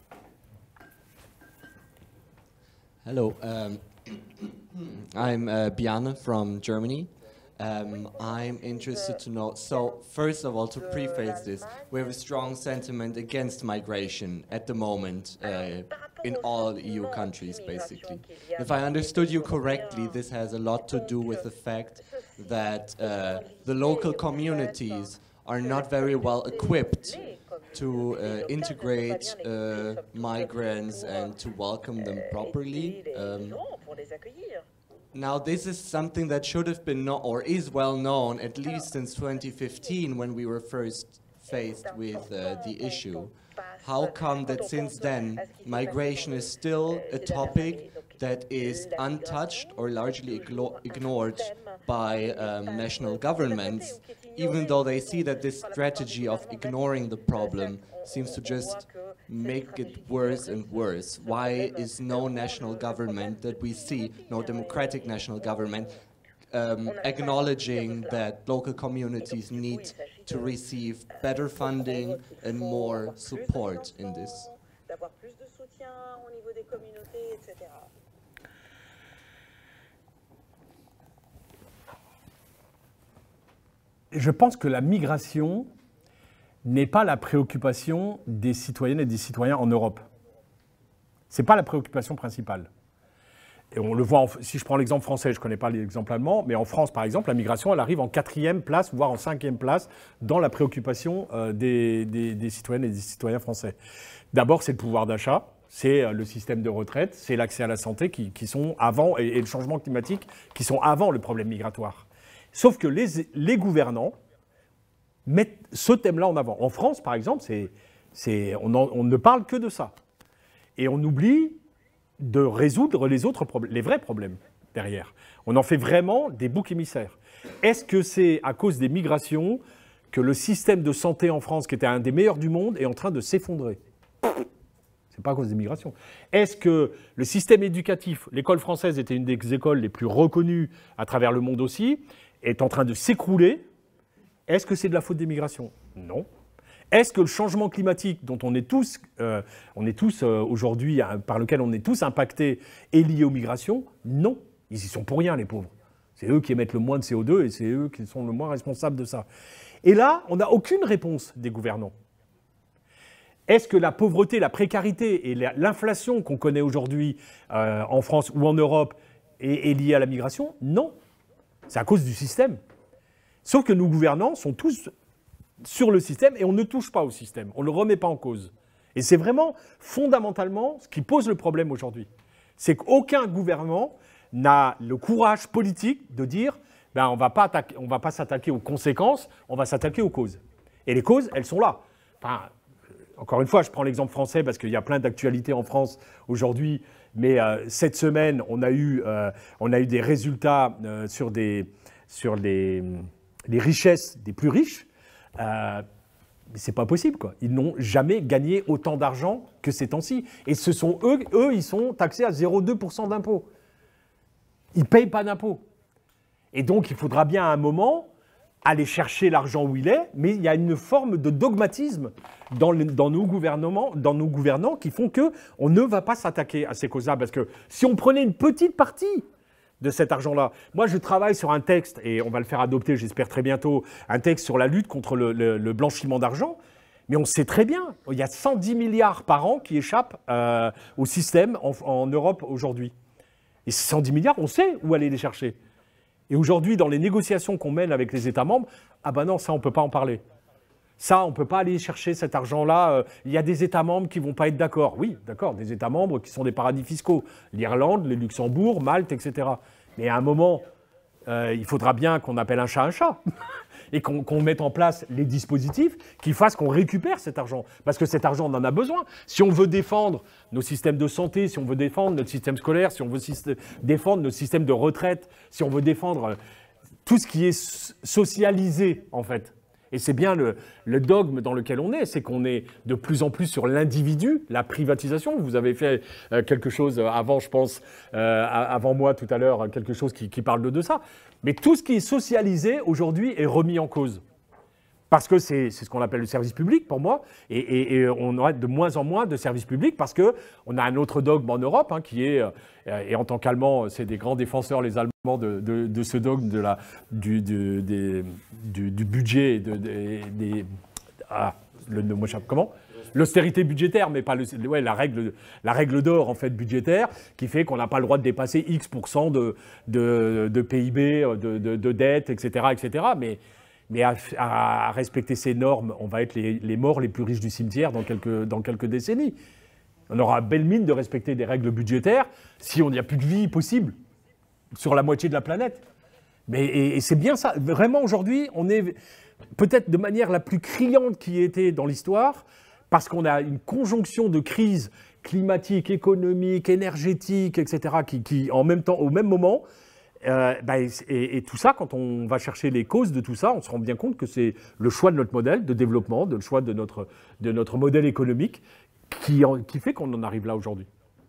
Hello, um, I'm uh, Biane from Germany. Um, I'm interested to know, so first of all, to preface this, we have a strong sentiment against migration at the moment uh, in all E U countries, basically. If I understood you correctly, this has a lot to do with the fact that uh, the local communities are not very well equipped to uh, integrate uh, migrants and to welcome them properly. Um, Now, this is something that should have been known, or is well known, at least since twenty fifteen, when we were first faced with uh, the issue. How come that since then, migration is still a topic that is untouched or largely ignored by um, national governments, even though they see that this strategy of ignoring the problem seems to just make it worse and worse? Why is no national government that we see, no democratic national government, um, acknowledging that local communities need to receive better funding and more support in this? Je pense que la migration n'est pas la préoccupation des citoyennes et des citoyens en Europe. Ce n'est pas la préoccupation principale. Et on le voit, en, si je prends l'exemple français, je ne connais pas l'exemple allemand, mais en France, par exemple, la migration, elle arrive en quatrième place, voire en cinquième place, dans la préoccupation euh, des, des, des citoyennes et des citoyens français. D'abord, c'est le pouvoir d'achat, c'est euh, le système de retraite, c'est l'accès à la santé qui, qui sont avant, et, et le changement climatique, qui sont avant le problème migratoire. Sauf que les, les gouvernants mettent ce thème-là en avant. En France, par exemple, c'est, c'est, on, en, on ne parle que de ça. Et on oublie de résoudre les autres problèmes, les vrais problèmes derrière. On en fait vraiment des boucs émissaires. Est-ce que c'est à cause des migrations que le système de santé en France, qui était un des meilleurs du monde, est en train de s'effondrer? C'est pas à cause des migrations. Est-ce que le système éducatif, l'école française était une des écoles les plus reconnues à travers le monde aussi, est en train de s'écrouler? Est-ce que c'est de la faute des migrations? Non. Est-ce que le changement climatique, dont on est tous, euh, on est tous euh, aujourd'hui, par lequel on est tous impactés, est lié aux migrations? Non. Ils y sont pour rien, les pauvres. C'est eux qui émettent le moins de C O deux et c'est eux qui sont le moins responsables de ça. Et là, on n'a aucune réponse des gouvernants. Est-ce que la pauvreté, la précarité et l'inflation qu'on connaît aujourd'hui euh, en France ou en Europe est, est liée à la migration? Non. C'est à cause du système. Sauf que nos gouvernants sont tous sur le système et on ne touche pas au système. On ne le remet pas en cause. Et c'est vraiment fondamentalement ce qui pose le problème aujourd'hui. C'est qu'aucun gouvernement n'a le courage politique de dire ben, on ne va pas s'attaquer aux conséquences, on va s'attaquer aux causes. Et les causes, elles sont là. Enfin, encore une fois, je prends l'exemple français parce qu'il y a plein d'actualités en France aujourd'hui, mais euh, cette semaine, on a eu, euh, on a eu des résultats euh, sur, des, sur les, les richesses des plus riches. Euh, mais c'est pas possible, quoi. Ils n'ont jamais gagné autant d'argent que ces temps-ci. Et ce sont eux, eux, ils sont taxés à zéro virgule deux pour cent d'impôts. Ils ne payent pas d'impôts. Et donc, il faudra bien à un moment aller chercher l'argent où il est, mais il y a une forme de dogmatisme dans, le, dans, nos, gouvernements, dans nos gouvernants qui font qu'on ne va pas s'attaquer à ces causes-là. Parce que si on prenait une petite partie de cet argent-là, moi je travaille sur un texte, et on va le faire adopter, j'espère très bientôt, un texte sur la lutte contre le, le, le blanchiment d'argent, mais on sait très bien, il y a cent dix milliards par an qui échappent euh, au système en, en Europe aujourd'hui. Et ces cent dix milliards, on sait où aller les chercher. Et aujourd'hui, dans les négociations qu'on mène avec les États membres, ah ben non, ça, on ne peut pas en parler. Ça, on ne peut pas aller chercher cet argent-là. Il y a des États membres qui ne vont pas être d'accord. Oui, d'accord, des États membres qui sont des paradis fiscaux. L'Irlande, le Luxembourg, Malte, et cetera. Mais à un moment, euh, il faudra bien qu'on appelle un chat un chat. Et qu'on qu'on mette en place les dispositifs qui fassent qu'on récupère cet argent. Parce que cet argent, on en a besoin. Si on veut défendre nos systèmes de santé, si on veut défendre notre système scolaire, si on veut défendre notre système de retraite, si on veut défendre tout ce qui est socialisé, en fait. Et c'est bien le, le dogme dans lequel on est, c'est qu'on est de plus en plus sur l'individu, la privatisation. Vous avez fait euh, quelque chose avant, je pense, euh, avant moi tout à l'heure, quelque chose qui, qui parle de, de ça. Mais tout ce qui est socialisé aujourd'hui est remis en cause. Parce que c'est ce qu'on appelle le service public pour moi, et, et, et on aura de moins en moins de services publics parce qu'on a un autre dogme en Europe hein, qui est, euh, et en tant qu'Allemands, c'est des grands défenseurs, les Allemands, de, de, de ce dogme de la, du, du, des, du, du budget, de, de, des, ah, le, moi, comment l'austérité budgétaire, mais pas le, ouais, la règle, la règle d'or en fait budgétaire, qui fait qu'on n'a pas le droit de dépasser X pour cent de, de, de P I B, de, de, de dette, et cetera, et cetera. Mais Mais à, à respecter ces normes, on va être les, les morts les plus riches du cimetière dans quelques, dans quelques décennies. On aura belle mine de respecter des règles budgétaires si on n'y a plus de vie possible sur la moitié de la planète. Mais, et, et c'est bien ça. Vraiment, aujourd'hui, on est peut-être de manière la plus criante qui ait été dans l'histoire, parce qu'on a une conjonction de crises climatiques, économiques, énergétiques, et cetera, qui, qui en même temps, au même moment... Euh, bah, et, et tout ça, quand on va chercher les causes de tout ça, on se rend bien compte que c'est le choix de notre modèle de développement, de le choix de notre, de notre modèle économique qui, en, qui fait qu'on en arrive là aujourd'hui.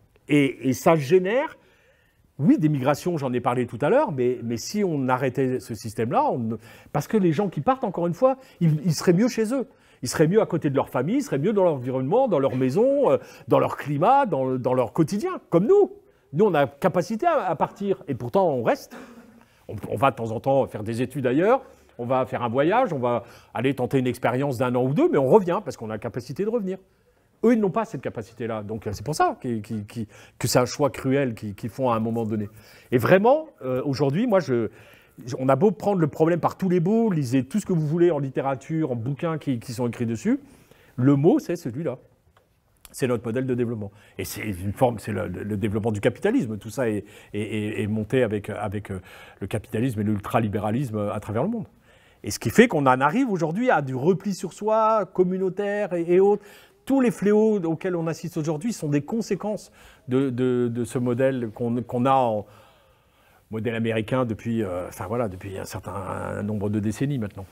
Et, et ça génère, oui, des migrations, j'en ai parlé tout à l'heure, mais, mais si on arrêtait ce système-là, on, parce que les gens qui partent, encore une fois, ils, ils seraient mieux chez eux. Ils seraient mieux à côté de leur famille, ils seraient mieux dans leur environnement, dans leur maison, euh, dans leur climat, dans, dans leur quotidien, comme nous. Nous, on a capacité à partir, et pourtant on reste. On, on va de temps en temps faire des études ailleurs, on va faire un voyage, on va aller tenter une expérience d'un an ou deux, mais on revient parce qu'on a la capacité de revenir. Eux, ils n'ont pas cette capacité-là. Donc c'est pour ça qu qu qu que c'est un choix cruel qu'ils qu font à un moment donné. Et vraiment, euh, aujourd'hui, moi, je, on a beau prendre le problème par tous les bouts, lisez tout ce que vous voulez en littérature, en bouquins qui, qui sont écrits dessus, le mot, c'est celui-là. C'est notre modèle de développement. Et c'est une forme, c'est le, le développement du capitalisme. Tout ça est, est, est monté avec, avec le capitalisme et l'ultralibéralisme à travers le monde. Et ce qui fait qu'on en arrive aujourd'hui à du repli sur soi, communautaire et, et autres. tous les fléaux auxquels on assiste aujourd'hui sont des conséquences de, de, de ce modèle qu'on qu'on a en modèle américain depuis, euh, enfin voilà, depuis un certain un nombre de décennies maintenant.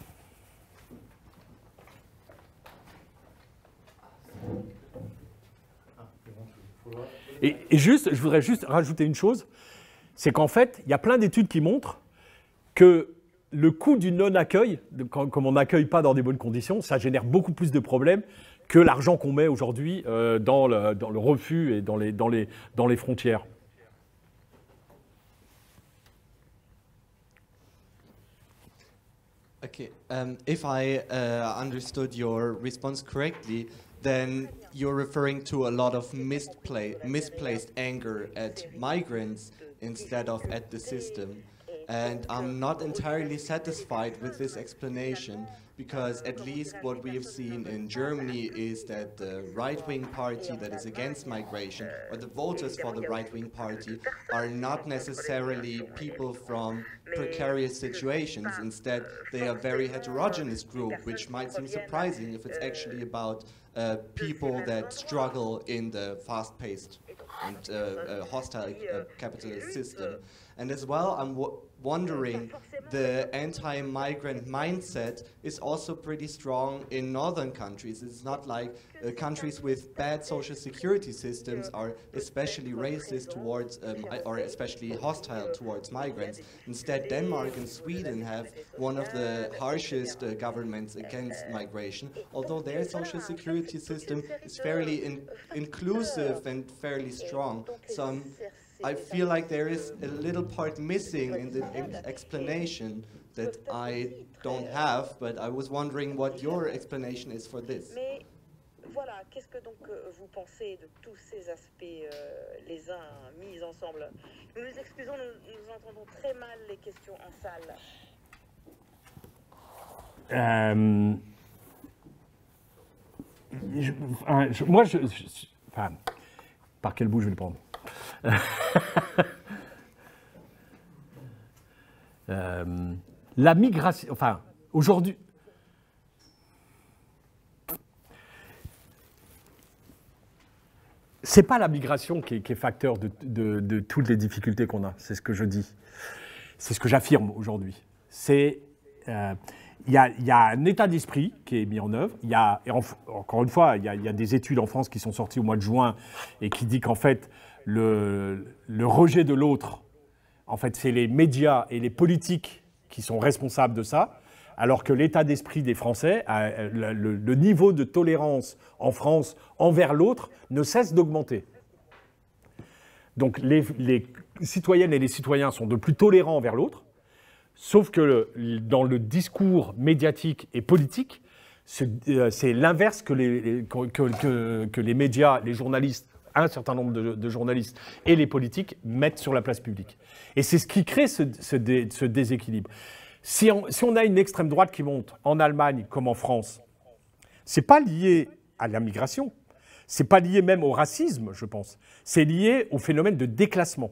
Et, et juste, je voudrais juste rajouter une chose, c'est qu'en fait, il y a plein d'études qui montrent que le coût du non-accueil, comme on n'accueille pas dans des bonnes conditions, ça génère beaucoup plus de problèmes que l'argent qu'on met aujourd'hui euh, dans, le, dans le refus et dans les, dans les, dans les frontières. Okay, um, if I uh, understood your response correctly, then you're referring to a lot of mispla misplaced anger at migrants instead of at the system. And I'm not entirely satisfied with this explanation, because at least what we have seen in Germany is that the right-wing party that is against migration, or the voters for the right-wing party, are not necessarily people from precarious situations. Instead, they are a very heterogeneous group, which might seem surprising if it's actually about uh, people that struggle in the fast-paced and uh, uh, hostile uh, capitalist system. And as well, I'm w wondering, the anti-migrant mindset is also pretty strong in northern countries. It's not like uh, countries with bad social security systems are especially racist towards, um, or especially hostile towards migrants. Instead, Denmark and Sweden have one of the harshest uh, governments against migration, although their social security system is fairly in inclusive and fairly strong. So um, I feel like there is a little part missing in the explanation that I don't have, but I was wondering what your explanation is for this. Mais voilà, qu'est-ce que donc euh, vous pensez de tous ces aspects euh, les uns mis ensemble? Nous nous excusons, nous, nous entendons très mal les questions en salle. Euh, je, enfin, je, moi, je, je, enfin, par quel bout je vais le prendre? euh, la migration, enfin, aujourd'hui, c'est pas la migration qui est, qui est facteur de, de, de toutes les difficultés qu'on a, c'est ce que je dis, c'est ce que j'affirme aujourd'hui. C'est, euh, il y a, y a un état d'esprit qui est mis en œuvre. Il y a, et en, encore une fois, il y a, y a des études en France qui sont sorties au mois de juin et qui dit qu'en fait, Le, le rejet de l'autre, en fait, c'est les médias et les politiques qui sont responsables de ça, alors que l'état d'esprit des Français, le, le, le niveau de tolérance en France envers l'autre ne cesse d'augmenter. Donc les, les citoyennes et les citoyens sont de plus tolérants envers l'autre, sauf que le, dans le discours médiatique et politique, c'est l'inverse que les, que, que, que les médias, les journalistes, un certain nombre de, de journalistes et les politiques mettent sur la place publique. Et c'est ce qui crée ce, ce, dé, ce déséquilibre. Si on, si on a une extrême droite qui monte en Allemagne comme en France, ce n'est pas lié à la migration, ce n'est pas lié même au racisme, je pense, c'est lié au phénomène de déclassement.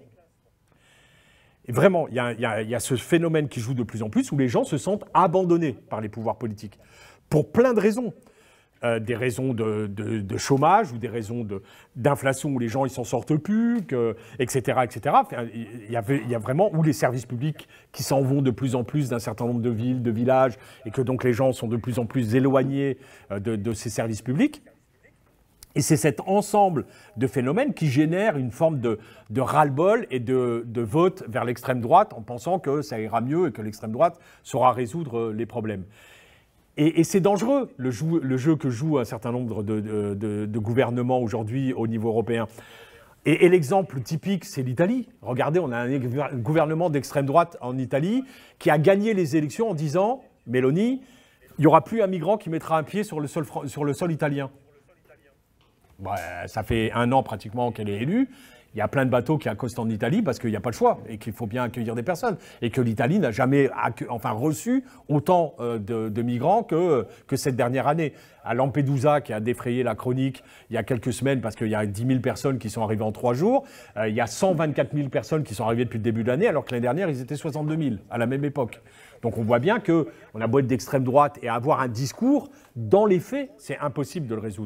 Et vraiment, il y, y, y a ce phénomène qui joue de plus en plus où les gens se sentent abandonnés par les pouvoirs politiques, pour plein de raisons. Euh, des raisons de, de, de chômage ou des raisons d'inflation où les gens ils s'en sortent plus, que, et cetera, et cetera. Enfin, il, y avait, il y a vraiment où les services publics qui s'en vont de plus en plus d'un certain nombre de villes, de villages, et que donc les gens sont de plus en plus éloignés euh, de, de ces services publics. Et c'est cet ensemble de phénomènes qui génère une forme de, de ras-le-bol et de, de vote vers l'extrême droite en pensant que ça ira mieux et que l'extrême droite saura résoudre les problèmes. Et, et c'est dangereux, le, jou, le jeu que joue un certain nombre de, de, de, de gouvernements aujourd'hui au niveau européen. Et, et l'exemple typique, c'est l'Italie. Regardez, on a un gouvernement d'extrême droite en Italie qui a gagné les élections en disant, Meloni, il n'y aura plus un migrant qui mettra un pied sur le sol, sur le sol italien. Bah, ça fait un an pratiquement qu'elle est élue. Il y a plein de bateaux qui accostent en Italie parce qu'il n'y a pas le choix et qu'il faut bien accueillir des personnes. Et que l'Italie n'a jamais enfin, reçu autant euh, de, de migrants que, que cette dernière année. À Lampedusa, qui a défrayé la chronique il y a quelques semaines parce qu'il y a dix mille personnes qui sont arrivées en trois jours, euh, il y a cent vingt-quatre mille personnes qui sont arrivées depuis le début de l'année, alors que l'année dernière, ils étaient soixante-deux mille à la même époque. Donc on voit bien qu'on a beau être d'extrême droite et avoir un discours, dans les faits, c'est impossible de le résoudre.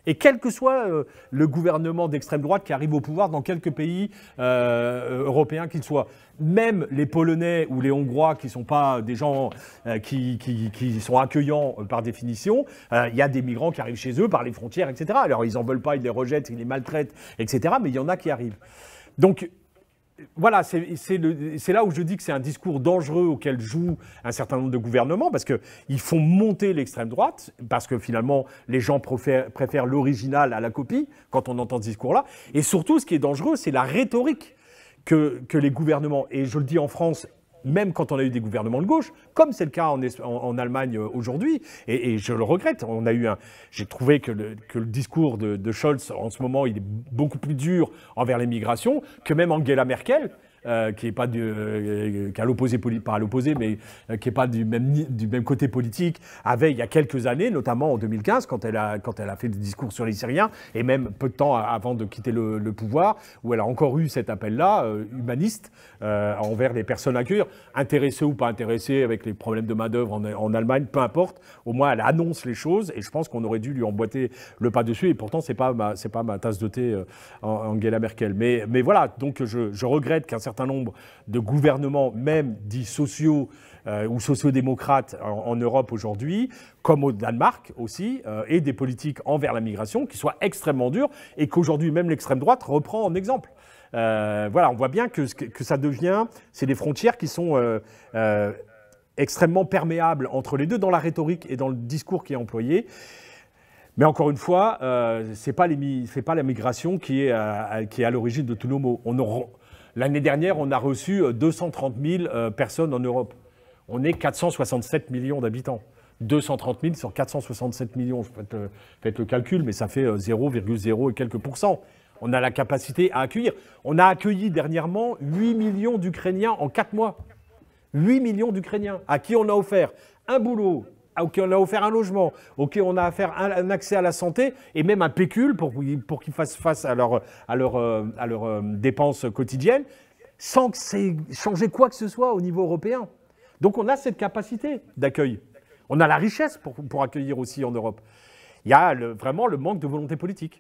Et quel que soit euh, le gouvernement d'extrême droite qui arrive au pouvoir dans quelques pays euh, européens qu'ils soient, même les Polonais ou les Hongrois qui ne sont pas des gens euh, qui, qui, qui sont accueillants euh, par définition, il euh, y a des migrants qui arrivent chez eux par les frontières, et cetera. Alors ils n'en veulent pas, ils les rejettent, ils les maltraitent, et cetera. Mais il y en a qui arrivent. Donc, voilà, c'est là où je dis que c'est un discours dangereux auquel jouent un certain nombre de gouvernements, parce qu'ils font monter l'extrême droite, parce que finalement, les gens préfèrent, préfèrent l'original à la copie, quand on entend ce discours-là. Et surtout, ce qui est dangereux, c'est la rhétorique que, que les gouvernements, et je le dis en France, même quand on a eu des gouvernements de gauche, comme c'est le cas en, en, en Allemagne aujourd'hui, et, et je le regrette, on a eu un, j'ai trouvé que le, que le discours de, de Scholz en ce moment, il est beaucoup plus dur envers les migrations que même Angela Merkel, euh, qui est pas du, euh, qui est à l'opposé, pas à l'opposé, mais euh, qui est pas du même, du même côté politique, avait il y a quelques années, notamment en deux mille quinze, quand elle a, quand elle a fait des discours sur les Syriens, et même peu de temps avant de quitter le, le pouvoir, où elle a encore eu cet appel-là, euh, humaniste, euh, envers les personnes accueillies, intéressées ou pas intéressées, avec les problèmes de main-d'œuvre en, en Allemagne, peu importe. Au moins, elle annonce les choses, et je pense qu'on aurait dû lui emboîter le pas dessus. Et pourtant, c'est pas ma, c'est pas ma tasse de thé, euh, Angela Merkel. Mais, mais voilà, donc je, je regrette qu'un certain nombre de gouvernements, même dits sociaux euh, ou sociodémocrates en, en Europe aujourd'hui, comme au Danemark aussi, euh, aient des politiques envers la migration qui soient extrêmement dures, et qu'aujourd'hui, même l'extrême droite reprend en exemple. Euh, voilà, on voit bien que, que ça devient, c'est des frontières qui sont euh, euh, extrêmement perméables entre les deux dans la rhétorique et dans le discours qui est employé. Mais encore une fois, euh, c'est pas, pas la migration qui est à, qui est à l'origine de tous nos maux. L'année dernière, on a reçu deux cent trente mille euh, personnes en Europe. On est quatre cent soixante-sept millions d'habitants. deux cent trente mille sur quatre cent soixante-sept millions. Faites, euh, faites le calcul, mais ça fait euh, zéro virgule zéro et quelques pourcents. On a la capacité à accueillir. On a accueilli dernièrement huit millions d'Ukrainiens en quatre mois. huit millions d'Ukrainiens à qui on a offert un boulot, auquel on a offert un logement, auquel on a offert un, un accès à la santé et même un pécule pour, pour qu'ils fassent face à leurs à leur, à leur, euh, dépenses quotidiennes, sans que c'est changé quoi que ce soit au niveau européen. Donc on a cette capacité d'accueil. On a la richesse pour, pour accueillir aussi en Europe. Il y a le, vraiment le manque de volonté politique.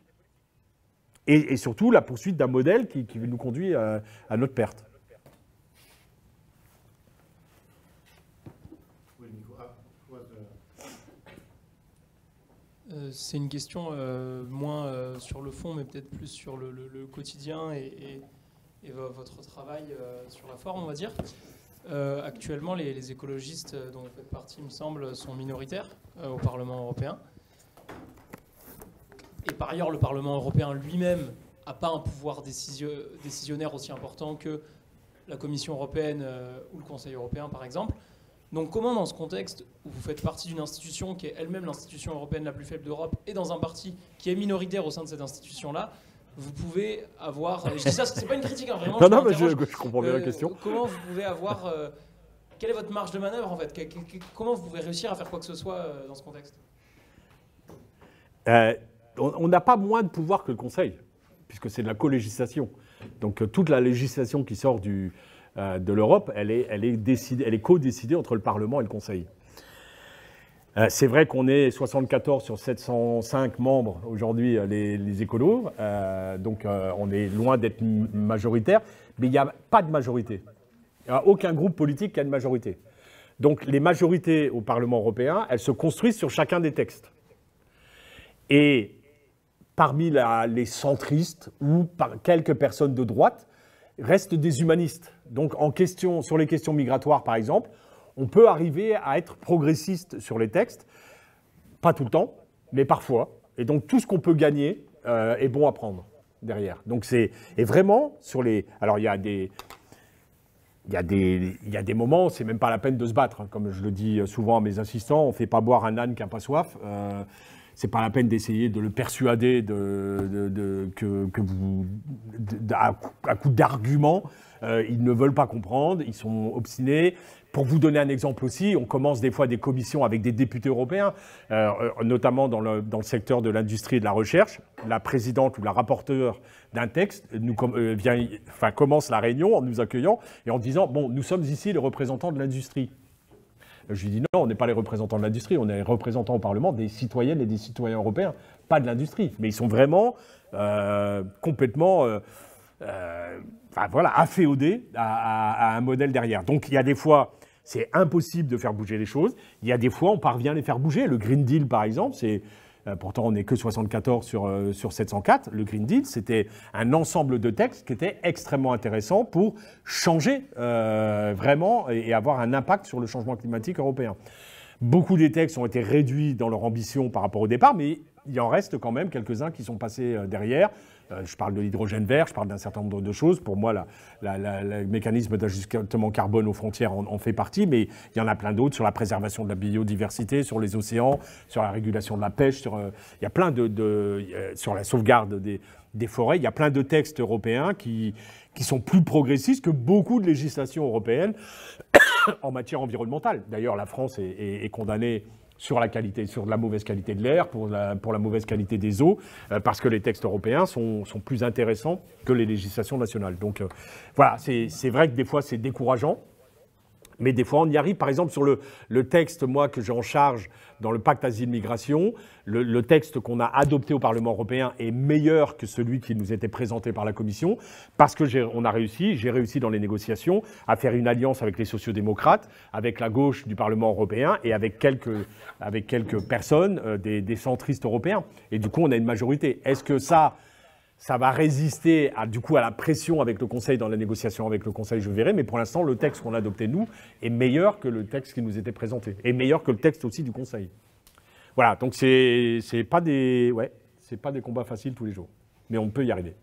Et, et surtout la poursuite d'un modèle qui, qui nous conduit à, à notre perte. Euh, c'est une question euh, moins euh, sur le fond, mais peut-être plus sur le, le, le quotidien et, et, et votre travail euh, sur la forme, on va dire. Euh, actuellement, les, les écologistes dont vous faites partie, il me semble, sont minoritaires euh, au Parlement européen. Et par ailleurs, le Parlement européen lui-même n'a pas un pouvoir décisio décisionnaire aussi important que la Commission européenne euh, ou le Conseil européen, par exemple. Donc comment, dans ce contexte où vous faites partie d'une institution qui est elle-même l'institution européenne la plus faible d'Europe et dans un parti qui est minoritaire au sein de cette institution-là, vous pouvez avoir... Je dis ça, c'est pas une critique, hein, vraiment. Non, non, mais je, je comprends bien euh, la question. Comment vous pouvez avoir... Euh, quelle est votre marge de manœuvre, en fait? Comment vous pouvez réussir à faire quoi que ce soit euh, dans ce contexte? euh, On n'a pas moins de pouvoir que le Conseil, puisque c'est de la co-législation. Donc euh, toute la législation qui sort du, euh, de l'Europe, elle est, elle est, décidée, elle est co-décidée entre le Parlement et le Conseil. Euh, c'est vrai qu'on est soixante-quatorze sur sept cent cinq membres aujourd'hui, les, les écolos, euh, donc euh, on est loin d'être majoritaire, mais il n'y a pas de majorité. Il n'y a aucun groupe politique qui a une majorité. Donc les majorités au Parlement européen, elles se construisent sur chacun des textes. Et parmi la, les centristes ou par quelques personnes de droite, restent des humanistes. Donc en question, sur les questions migratoires, par exemple, on peut arriver à être progressiste sur les textes, pas tout le temps, mais parfois. Et donc tout ce qu'on peut gagner euh, est bon à prendre derrière. Donc c'est et vraiment sur les. Alors il y a des. Il y, a des, il y a des moments, c'est même pas la peine de se battre. Hein. Comme je le dis souvent à mes assistants, on ne fait pas boire un âne qui n'a pas soif. Euh, c'est pas la peine d'essayer de le persuader de, de, de, que, que vous, de, à, à coup d'arguments. Euh, ils ne veulent pas comprendre, ils sont obstinés. Pour vous donner un exemple aussi, on commence des fois des commissions avec des députés européens, euh, notamment dans le, dans le secteur de l'industrie et de la recherche. La présidente ou la rapporteure d'un texte nous, euh, vient, enfin, commence la réunion en nous accueillant et en disant « Bon, nous sommes ici les représentants de l'industrie. Je lui dis non, on n'est pas les représentants de l'industrie, on est les représentants au Parlement des citoyennes et des citoyens européens, pas de l'industrie. Mais ils sont vraiment euh, complètement euh, euh, enfin, voilà, afféodés à, à, à un modèle derrière. Donc il y a des fois, c'est impossible de faire bouger les choses. Il y a des fois, on parvient à les faire bouger. Le Green Deal, par exemple, c'est... Pourtant, on n'est que soixante-quatorze sur, euh, sur sept cent quatre. Le Green Deal, c'était un ensemble de textes qui étaient extrêmement intéressants pour changer euh, vraiment et, et avoir un impact sur le changement climatique européen. Beaucoup des textes ont été réduits dans leur ambition par rapport au départ, mais il en reste quand même quelques-uns qui sont passés euh, derrière. Euh, je parle de l'hydrogène vert, je parle d'un certain nombre de choses. Pour moi, la, la, la, le mécanisme d'ajustement carbone aux frontières en, en fait partie, mais il y en a plein d'autres sur la préservation de la biodiversité, sur les océans, sur la régulation de la pêche, sur, euh, il y a plein de, de, euh, sur la sauvegarde des, des forêts. Il y a plein de textes européens qui, qui sont plus progressistes que beaucoup de législations européennes en matière environnementale. D'ailleurs, la France est, est, est condamnée sur la qualité, sur la mauvaise qualité de l'air, pour la, pour la mauvaise qualité des eaux, euh, parce que les textes européens sont, sont plus intéressants que les législations nationales. Donc euh, voilà, c'est, c'est vrai que des fois c'est décourageant, mais des fois on y arrive. Par exemple, sur le, le texte, moi, que j'ai en charge dans le pacte asile-migration, le, le texte qu'on a adopté au Parlement européen est meilleur que celui qui nous était présenté par la Commission, parce que j'ai, on a réussi, j'ai réussi dans les négociations à faire une alliance avec les sociodémocrates, avec la gauche du Parlement européen et avec quelques, avec quelques personnes, euh, des, des centristes européens. Et du coup, on a une majorité. Est-ce que ça... Ça va résister à, du coup à la pression avec le Conseil dans la négociation avec le Conseil, je verrai. Mais pour l'instant, le texte qu'on a adopté, nous, est meilleur que le texte qui nous était présenté. Et meilleur que le texte aussi du Conseil. Voilà, donc c'est, c'est pas des, ouais, c'est pas des combats faciles tous les jours. Mais on peut y arriver.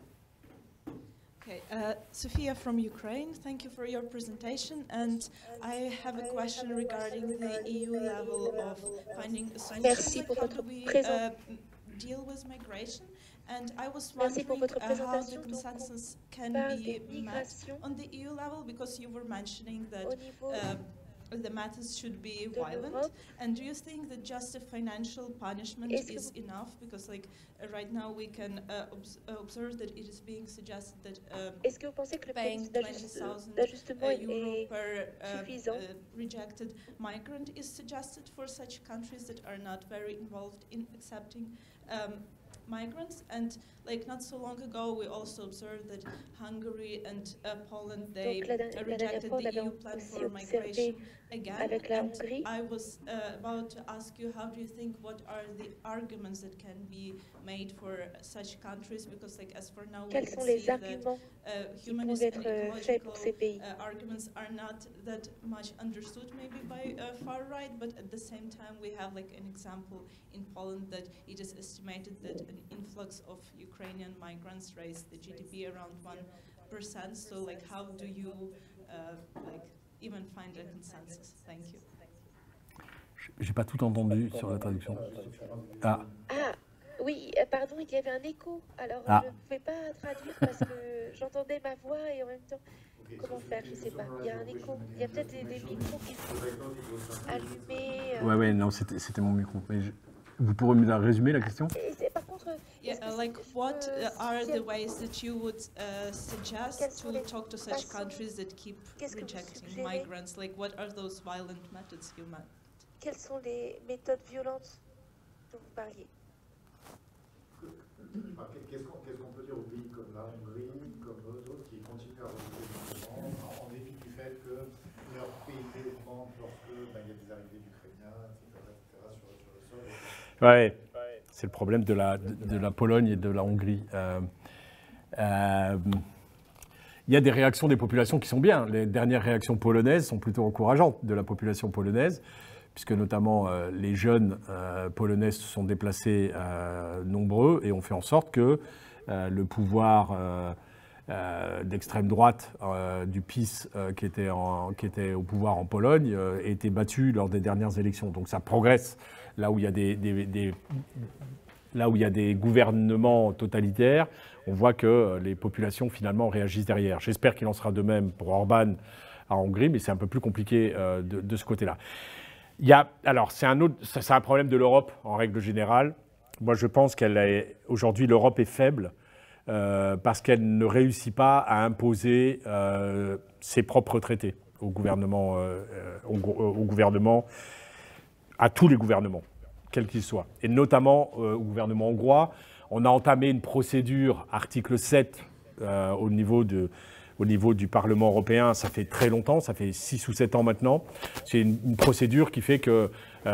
Okay, uh, Sofia from Ukraine, thank you for your presentation. And I have a question regarding the E U level of finding a solution. Merci pour How votre do we présent- uh, deal with migration? And I was Merci pour wondering votre uh, how the présentation. Donc, consensus can parle be des met migrations on the E U level, because you were mentioning that au niveau uh, the methods should be de violent. l'Europe. And do you think that just a financial punishment Est-ce que is enough? Because like uh, right now we can uh, obs- uh, observe that it is being suggested that um, Est-ce que vous pensez que le paying mécanisme twenty d'ajust- thousand d'ajustement uh, euro est per uh, suffisant? uh, rejected migrant is suggested for such countries that are not very involved in accepting um, migrants? And like not so long ago, we also observed that Hungary and uh, Poland, they Donc, la, der- uh, la dernière rejected fois, on the avait E U plan aussi for migration observé again. avec la And Hongrie. I was uh, about to ask you, how do you think, what are the arguments that can be made for such countries? Because like as for now, we Quels can sont see les that arguments uh, qui humanist peuvent and être euh, faits ecological pour ces pays? uh, arguments are not that much understood maybe by uh, far right, but at the same time we have like an example in Poland that it is estimated that an influx of Ukrainian migrants raised the G D P around one percent. So like how do you uh, like even find a consensus? Thank you. J'ai pas tout entendu sur la traduction. Ah, Ah, oui, euh, pardon, il y avait un écho. Alors, Ah. je ne pouvais pas traduire parce que j'entendais ma voix et en même temps, comment faire, je ne sais pas. Il y a un écho. Il y a peut-être des, des micros qui sont allumés. euh. ouais, ouais, non, c'était, c'était mon micro. Mais je- Vous pourrez me la résumer, la question? Et c'est- par contre, Yeah, est-ce que uh, c'est- like what euh, uh, are the quel- ways that you would uh, Quelles suggest sont to les talk to such façons- countries that keep qu'est-ce que vous rejecting suggérez? migrants? Like what are those violent methods you meant? Quelles sont les méthodes violentes dont vous parliez? Enfin, Qu'est-ce qu'on qu'est-ce qu'on peut dire aux pays comme la Hongrie, comme d'autres qui continuent à rejeter les migrants en dépit du fait que leur P I B augmente lorsque ben, il y a des arrivées d'Ukrainiens, et cetera, et cetera sur, sur le sol. Ouais, c'est le problème de la, de, de la Pologne et de la Hongrie. Euh, euh, il y a des réactions des populations qui sont bien. Les dernières réactions polonaises sont plutôt encourageantes de la population polonaise, puisque notamment euh, les jeunes euh, polonais se sont déplacés euh, nombreux et ont fait en sorte que euh, le pouvoir euh, euh, d'extrême droite euh, du PiS euh, qui, était en, qui était au pouvoir en Pologne euh, ait été battu lors des dernières élections. Donc ça progresse là où il y a des, des, des, là où il y a des gouvernements totalitaires. On voit que euh, les populations finalement réagissent derrière. J'espère qu'il en sera de même pour Orban en Hongrie, mais c'est un peu plus compliqué euh, de, de ce côté-là. Il y a, alors, c'est un, autre, c'est un problème de l'Europe, en règle générale. Moi, je pense qu'aujourd'hui, l'Europe est faible euh, parce qu'elle ne réussit pas à imposer euh, ses propres traités. au gouvernement, euh, au, au gouvernement, à tous les gouvernements, quels qu'ils soient, et notamment euh, au gouvernement hongrois. On a entamé une procédure, article sept, euh, au niveau de... Au niveau du Parlement européen, ça fait très longtemps, ça fait six ou sept ans maintenant. C'est une, une procédure qui fait qu'on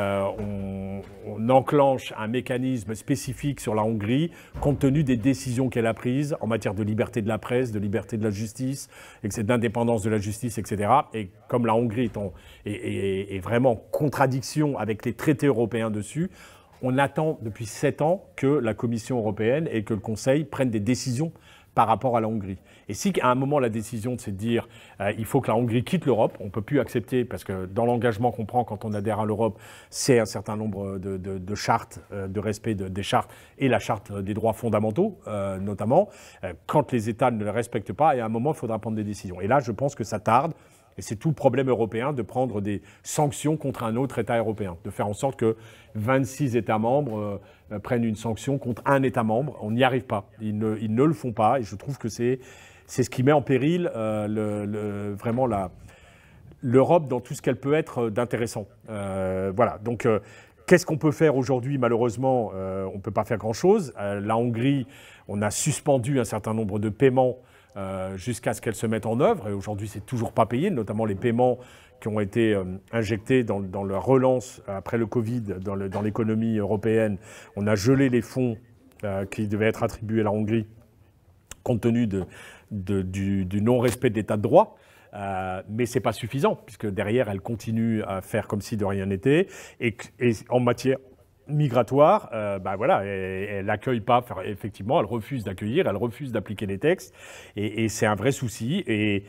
euh, on enclenche un mécanisme spécifique sur la Hongrie, compte tenu des décisions qu'elle a prises en matière de liberté de la presse, de liberté de la justice, d'indépendance de la justice, et cetera. Et comme la Hongrie est, en, est, est, est vraiment en contradiction avec les traités européens dessus, on attend depuis sept ans que la Commission européenne et que le Conseil prennent des décisions par rapport à la Hongrie. Et si à un moment la décision c'est de dire euh, il faut que la Hongrie quitte l'Europe, on ne peut plus accepter, parce que dans l'engagement qu'on prend quand on adhère à l'Europe, c'est un certain nombre de, de, de chartes, euh, de respect de, des chartes et la charte des droits fondamentaux euh, notamment, euh, quand les États ne les respectent pas, et à un moment il faudra prendre des décisions. Et là je pense que ça tarde. Et c'est tout le problème européen de prendre des sanctions contre un autre État européen, de faire en sorte que vingt-six États membres euh, prennent une sanction contre un État membre. On n'y arrive pas. Ils ne, ils ne le font pas. Et je trouve que c'est, c'est ce qui met en péril euh, le, le, vraiment la, l'Europe dans tout ce qu'elle peut être d'intéressant. Euh, voilà. Donc, euh, qu'est-ce qu'on peut faire aujourd'hui? Malheureusement, euh, on ne peut pas faire grand-chose. Euh, la Hongrie, on a suspendu un certain nombre de paiements Euh, jusqu'à ce qu'elles se mettent en œuvre. Et aujourd'hui, c'est toujours pas payé, notamment les paiements qui ont été euh, injectés dans, dans la relance après le Covid, dans, le, dans l'économie européenne. On a gelé les fonds euh, qui devaient être attribués à la Hongrie, compte tenu de, de, du, du non-respect de l'état de droit. Euh, mais ce n'est pas suffisant, puisque derrière, elle continue à faire comme si de rien n'était. Et, et en matière migratoire, euh, ben voilà, elle n'accueille pas, effectivement, elle refuse d'accueillir, elle refuse d'appliquer les textes, et, et c'est un vrai souci. Et,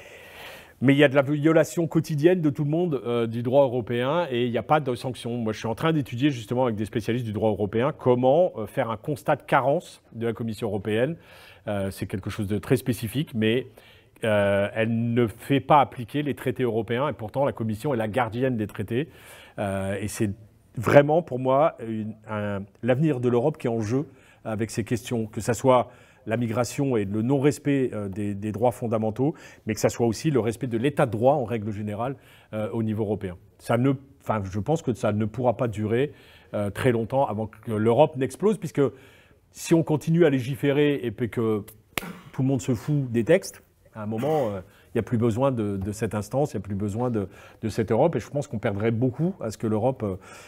mais il y a de la violation quotidienne de tout le monde euh, du droit européen, et il n'y a pas de sanctions. Moi, je suis en train d'étudier justement avec des spécialistes du droit européen comment euh, faire un constat de carence de la Commission européenne. Euh, c'est quelque chose de très spécifique, mais euh, elle ne fait pas appliquer les traités européens, et pourtant la Commission est la gardienne des traités, euh, et c'est vraiment, pour moi, une, un, l'avenir de l'Europe qui est en jeu avec ces questions, que ce soit la migration et le non-respect euh, des, des droits fondamentaux, mais que ce soit aussi le respect de l'état de droit en règle générale euh, au niveau européen. Ça ne, enfin, je pense que ça ne pourra pas durer euh, très longtemps avant que l'Europe n'explose, puisque si on continue à légiférer et puis que tout le monde se fout des textes, à un moment... Euh, il n'y a plus besoin de, de cette instance, il n'y a plus besoin de, de cette Europe. Et je pense qu'on perdrait beaucoup à ce que l'Europe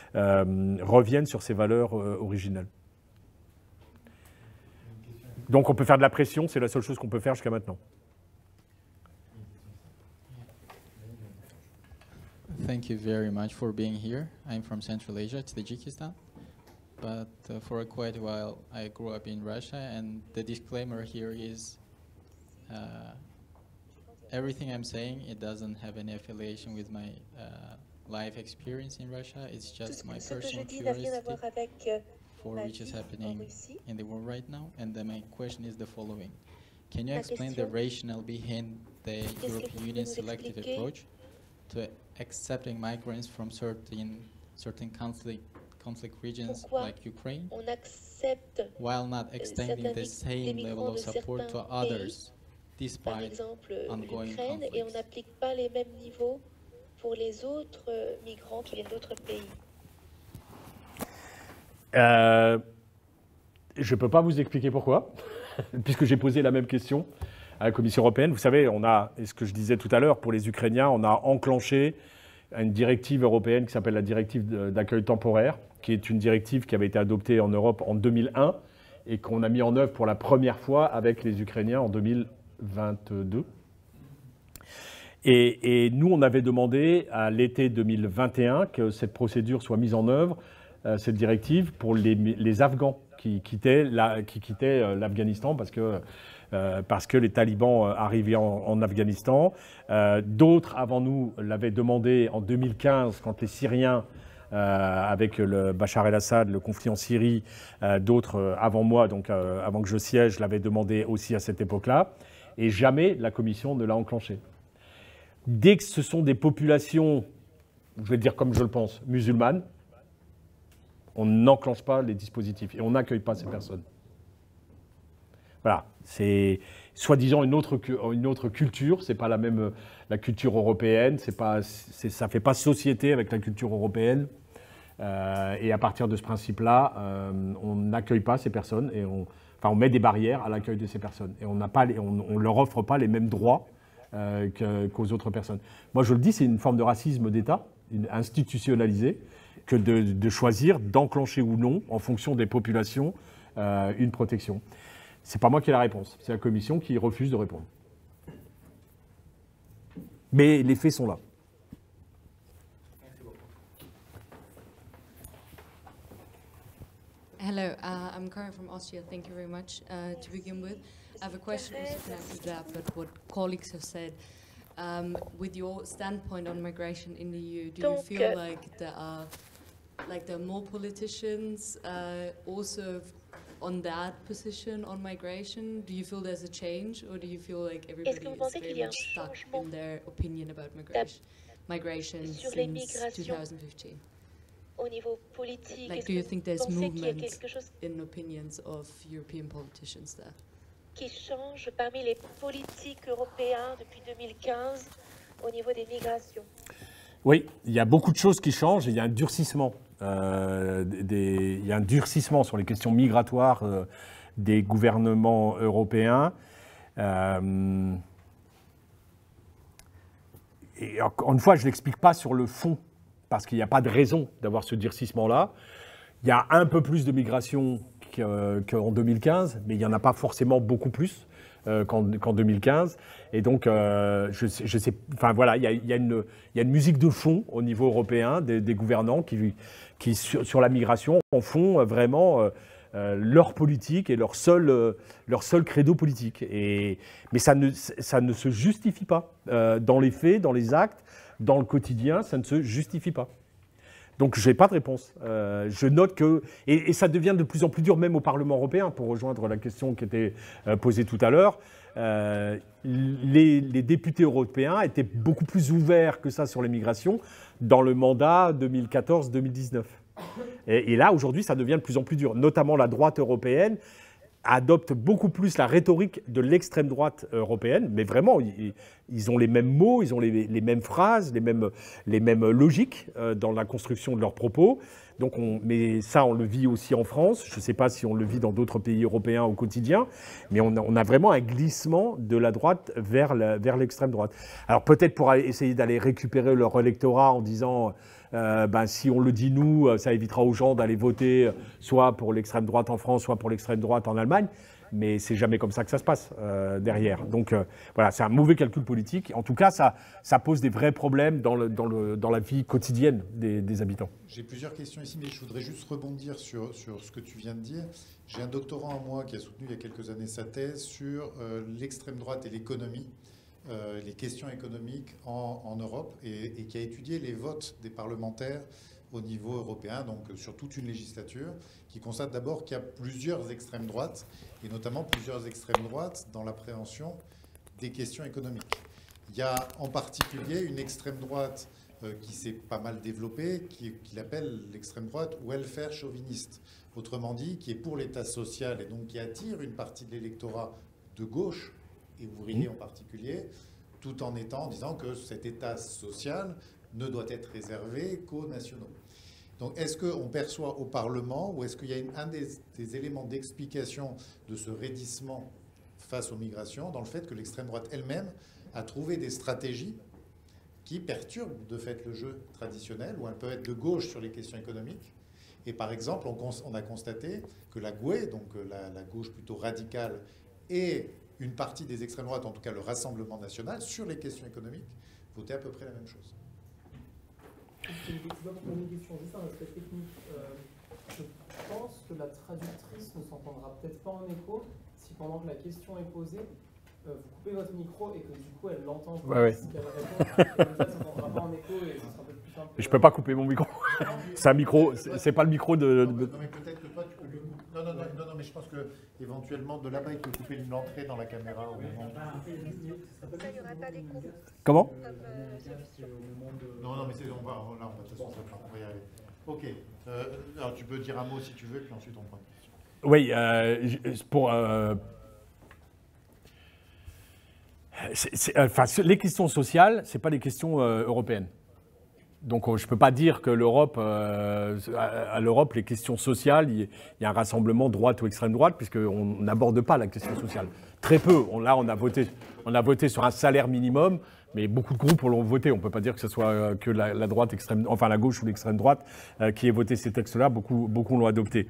euh, revienne sur ses valeurs euh, originelles. Donc on peut faire de la pression, c'est la seule chose qu'on peut faire jusqu'à maintenant. Thank you very much for being here. I'm from Central Asia, Tajikistan. But uh, for quite a while I grew up in Russia, and the disclaimer here is uh, everything I'm saying, it doesn't have any affiliation with my uh, life experience in Russia. It's just my personal curiosity for which is happening in the world right now. And then my question is the following. Can you explain the rationale behind the European Union's selective approach to accepting migrants from certain, certain conflict, conflict regions like Ukraine, while not extending the same level of support to others? Par exemple, l'Ukraine, et on n'applique pas les mêmes niveaux pour les autres euh, migrants qui viennent d'autres pays. Euh, je ne peux pas vous expliquer pourquoi, puisque j'ai posé la même question à la Commission européenne. Vous savez, on a, et ce que je disais tout à l'heure, pour les Ukrainiens, on a enclenché une directive européenne qui s'appelle la directive d'accueil temporaire, qui est une directive qui avait été adoptée en Europe en deux mille un et qu'on a mis en œuvre pour la première fois avec les Ukrainiens en deux mille vingt-deux. Et, et nous, on avait demandé à l'été deux mille vingt et un que cette procédure soit mise en œuvre, euh, cette directive, pour les, les Afghans qui quittaient, la, qui quittaient euh, l'Afghanistan parce que, euh, parce que les talibans arrivaient en, en Afghanistan. Euh, d'autres avant nous l'avaient demandé en deux mille quinze quand les Syriens, Euh, avec le Bachar el-Assad, le conflit en Syrie, euh, d'autres euh, avant moi, donc euh, avant que je siège, l'avaient demandé aussi à cette époque-là, et jamais la Commission ne l'a enclenché. Dès que ce sont des populations, je vais dire comme je le pense, musulmanes, on n'enclenche pas les dispositifs et on n'accueille pas ces personnes. Voilà, c'est soi-disant une autre, une autre culture, c'est pas la même la culture européenne, c'est pas, c'est, ça fait pas société avec la culture européenne. Euh, et à partir de ce principe-là, euh, on n'accueille pas ces personnes et on, enfin, on met des barrières à l'accueil de ces personnes et on n'a pas, les, on, on leur offre pas les mêmes droits euh, que, qu'aux autres personnes. Moi, je le dis, c'est une forme de racisme d'État, une, institutionnalisé, que de, de choisir d'enclencher ou non, en fonction des populations, euh, une protection. C'est pas moi qui ai la réponse, c'est la Commission qui refuse de répondre. Mais les faits sont là. Hello, uh, I'm Karen from Austria. Thank you very much. Uh, to begin with, I have a question also connected to that, but what colleagues have said. Um, with your standpoint on migration in the E U, do you feel like there are, like there are more politicians uh, also on that position on migration? Do you feel there's a change, or do you feel like everybody is very much stuck in their opinion about migration, migration since twenty fifteen? Au niveau politique, like, do you think there's movement in opinions of European politicians there? Qui change parmi les politiques européens depuis deux mille quinze au niveau des migrations? Oui, il y a beaucoup de choses qui changent. Il y a un durcissement. Euh, des, il y a un durcissement sur les questions migratoires euh, des gouvernements européens. Euh, et encore une fois, je ne l'explique pas sur le fond, parce qu'il n'y a pas de raison d'avoir ce durcissement-là. Il y a un peu plus de migration qu'en deux mille quinze, mais il n'y en a pas forcément beaucoup plus euh, qu'en, qu'en deux mille quinze. Et donc, euh, je, je sais, enfin voilà, il y a, il y a une, il y a une musique de fond au niveau européen des, des gouvernants qui, qui sur, sur la migration, en font vraiment euh, euh, leur politique et leur seul, euh, leur seul credo politique. Et, mais ça ne, ça ne se justifie pas euh, dans les faits, dans les actes, dans le quotidien, ça ne se justifie pas. Donc, je n'ai pas de réponse. Euh, je note que... Et, et ça devient de plus en plus dur, même au Parlement européen, pour rejoindre la question qui était euh, posée tout à l'heure. Euh, les, les députés européens étaient beaucoup plus ouverts que ça sur l'immigration dans le mandat deux mille quatorze deux mille dix-neuf. Et, et là, aujourd'hui, ça devient de plus en plus dur. Notamment la droite européenne adopte beaucoup plus la rhétorique de l'extrême droite européenne, mais vraiment, ils, ils ont les mêmes mots, ils ont les, les mêmes phrases, les mêmes, les mêmes logiques euh, dans la construction de leurs propos. Donc on, mais ça, on le vit aussi en France. Je ne sais pas si on le vit dans d'autres pays européens au quotidien, mais on a, on a vraiment un glissement de la droite vers, la, vers l'extrême droite. Alors peut-être pour essayer d'aller récupérer leur électorat en disant... Euh, ben, si on le dit nous, ça évitera aux gens d'aller voter soit pour l'extrême droite en France, soit pour l'extrême droite en Allemagne. Mais c'est jamais comme ça que ça se passe euh, derrière. Donc euh, voilà, c'est un mauvais calcul politique. En tout cas, ça, ça pose des vrais problèmes dans, le, dans, le, dans la vie quotidienne des, des habitants. J'ai plusieurs questions ici, mais je voudrais juste rebondir sur, sur ce que tu viens de dire. J'ai un doctorant à moi qui a soutenu il y a quelques années sa thèse sur euh, l'extrême droite et l'économie. Euh, les questions économiques en, en Europe et, et qui a étudié les votes des parlementaires au niveau européen, donc sur toute une législature, qui constate d'abord qu'il y a plusieurs extrêmes droites, et notamment plusieurs extrêmes droites dans l'appréhension des questions économiques. Il y a en particulier une extrême droite euh, qui s'est pas mal développée, qui, qu'il appelle l'extrême droite welfare chauviniste, autrement dit, qui est pour l'État social et donc qui attire une partie de l'électorat de gauche, et ouvriers en particulier, tout en étant en disant que cet État social ne doit être réservé qu'aux nationaux. Donc est-ce qu'on perçoit au Parlement, ou est-ce qu'il y a une, un des, des éléments d'explication de ce raidissement face aux migrations dans le fait que l'extrême droite elle-même a trouvé des stratégies qui perturbent de fait le jeu traditionnel, où elle peut être de gauche sur les questions économiques. Et par exemple, on, on a constaté que la G U E, donc la, la gauche plutôt radicale, et une partie des extrêmes droites, en tout cas le Rassemblement national, sur les questions économiques, votait à peu près la même chose. Je ne vais pas poser une question, juste un aspect technique. Euh, je pense que la traductrice ne s'entendra peut-être pas en écho si pendant que la question est posée, euh, vous coupez votre micro et que du coup elle l'entend. Ouais, ouais. Si elle répond, et comme ça, ça ne s'entendra pas en écho et ce sera un peu plus simple. Je ne peux pas couper mon micro. C'est un micro, c'est pas le micro de... de... Non, mais peut-être que toi, tu peux lui... Non, non, non, non, non, mais je pense qu'éventuellement, de là-bas, il peut couper l'entrée dans la caméra au moment... Ça, il n'y aura pas d'écho. Comment? Non, non, mais c'est... On va, là, on va, de toute façon, on va y arriver. Ok. Euh, alors, tu peux dire un mot si tu veux, puis ensuite on prend une question. Oui, euh, pour... Euh, c'est, c'est, enfin, les questions sociales, ce n'est pas les questions euh, européennes. Donc je ne peux pas dire que l'Europe, euh, à, à l'Europe, les questions sociales, il y, y a un rassemblement droite ou extrême droite, puisqu'on n'aborde pas la question sociale. Très peu. On, là, on a, voté, on a voté sur un salaire minimum, mais beaucoup de groupes l'ont voté. On ne peut pas dire que ce soit euh, que la, la droite extrême, enfin la gauche ou l'extrême droite euh, qui ait voté ces textes-là. Beaucoup, beaucoup l'ont adopté.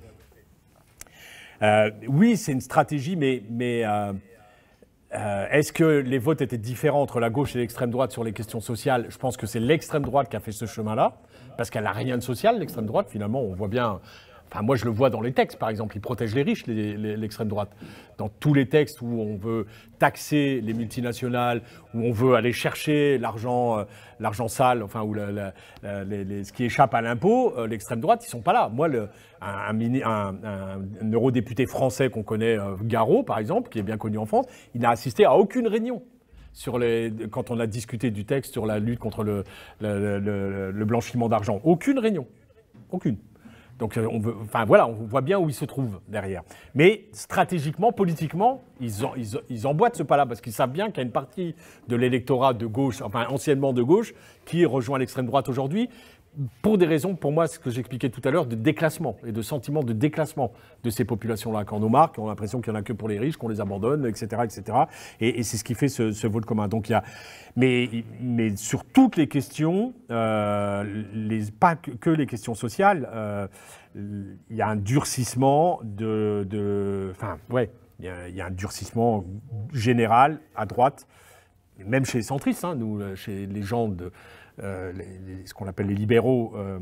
Euh, oui, c'est une stratégie, mais... mais euh, Euh, est-ce que les votes étaient différents entre la gauche et l'extrême droite sur les questions sociales? Je pense que c'est l'extrême droite qui a fait ce chemin-là, parce qu'elle n'a rien de social, l'extrême droite. Finalement, on voit bien... Enfin, moi, je le vois dans les textes, par exemple. Ils protègent les riches, les, les, l'extrême droite. Dans tous les textes où on veut taxer les multinationales, où on veut aller chercher l'argent, euh, l'argent sale, enfin, ou la, la, la, les, les, ce qui échappe à l'impôt, euh, l'extrême droite, ils ne sont pas là. Moi, le, un, un, un, un eurodéputé français qu'on connaît, euh, Garot, par exemple, qui est bien connu en France, il n'a assisté à aucune réunion. Sur les, quand on a discuté du texte sur la lutte contre le, le, le, le blanchiment d'argent. Aucune réunion. Aucune. Donc, on veut, enfin voilà, on voit bien où ils se trouvent derrière. Mais stratégiquement, politiquement, ils, en, ils, ils emboîtent ce pas-là parce qu'ils savent bien qu'il y a une partie de l'électorat de gauche, enfin anciennement de gauche, qui rejoint l'extrême droite aujourd'hui, pour des raisons, pour moi, ce que j'expliquais tout à l'heure, de déclassement et de sentiment de déclassement de ces populations-là, qu'on nous marque, on a l'impression qu'il n'y en a que pour les riches, qu'on les abandonne, et cetera, et cetera. Et, et c'est ce qui fait ce, ce vote commun. Donc il y a, mais, mais sur toutes les questions, euh, les, pas que, que les questions sociales, euh, il y a un durcissement de, de enfin, ouais, il y a, il y a un durcissement général à droite, même chez les centristes, hein, nous, chez les gens de Euh, les, les, ce qu'on appelle les libéraux, euh,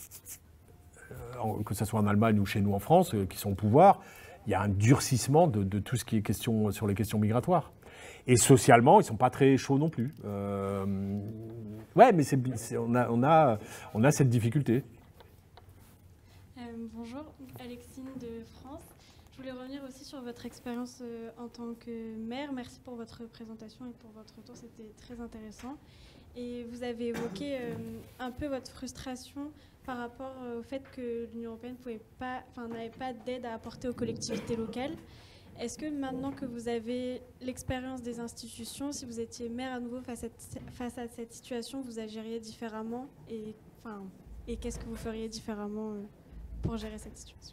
euh, que ce soit en Allemagne ou chez nous en France, euh, qui sont au pouvoir, il y a un durcissement de, de tout ce qui est question, sur les questions migratoires. Et socialement, ils ne sont pas très chauds non plus. Euh, ouais, mais c'est, c'est, on, a, on, a, on a cette difficulté. Euh, bonjour, Alexine de France. Je voulais revenir aussi sur votre expérience euh, en tant que maire. Merci pour votre présentation et pour votre retour, c'était très intéressant. Et vous avez évoqué euh, un peu votre frustration par rapport euh, au fait que l'Union européenne pouvait pas, enfin, n'avait pas d'aide à apporter aux collectivités locales. Est-ce que maintenant que vous avez l'expérience des institutions, si vous étiez maire à nouveau face à, face à cette situation, vous agiriez différemment et, enfin, et qu'est-ce que vous feriez différemment euh, pour gérer cette situation?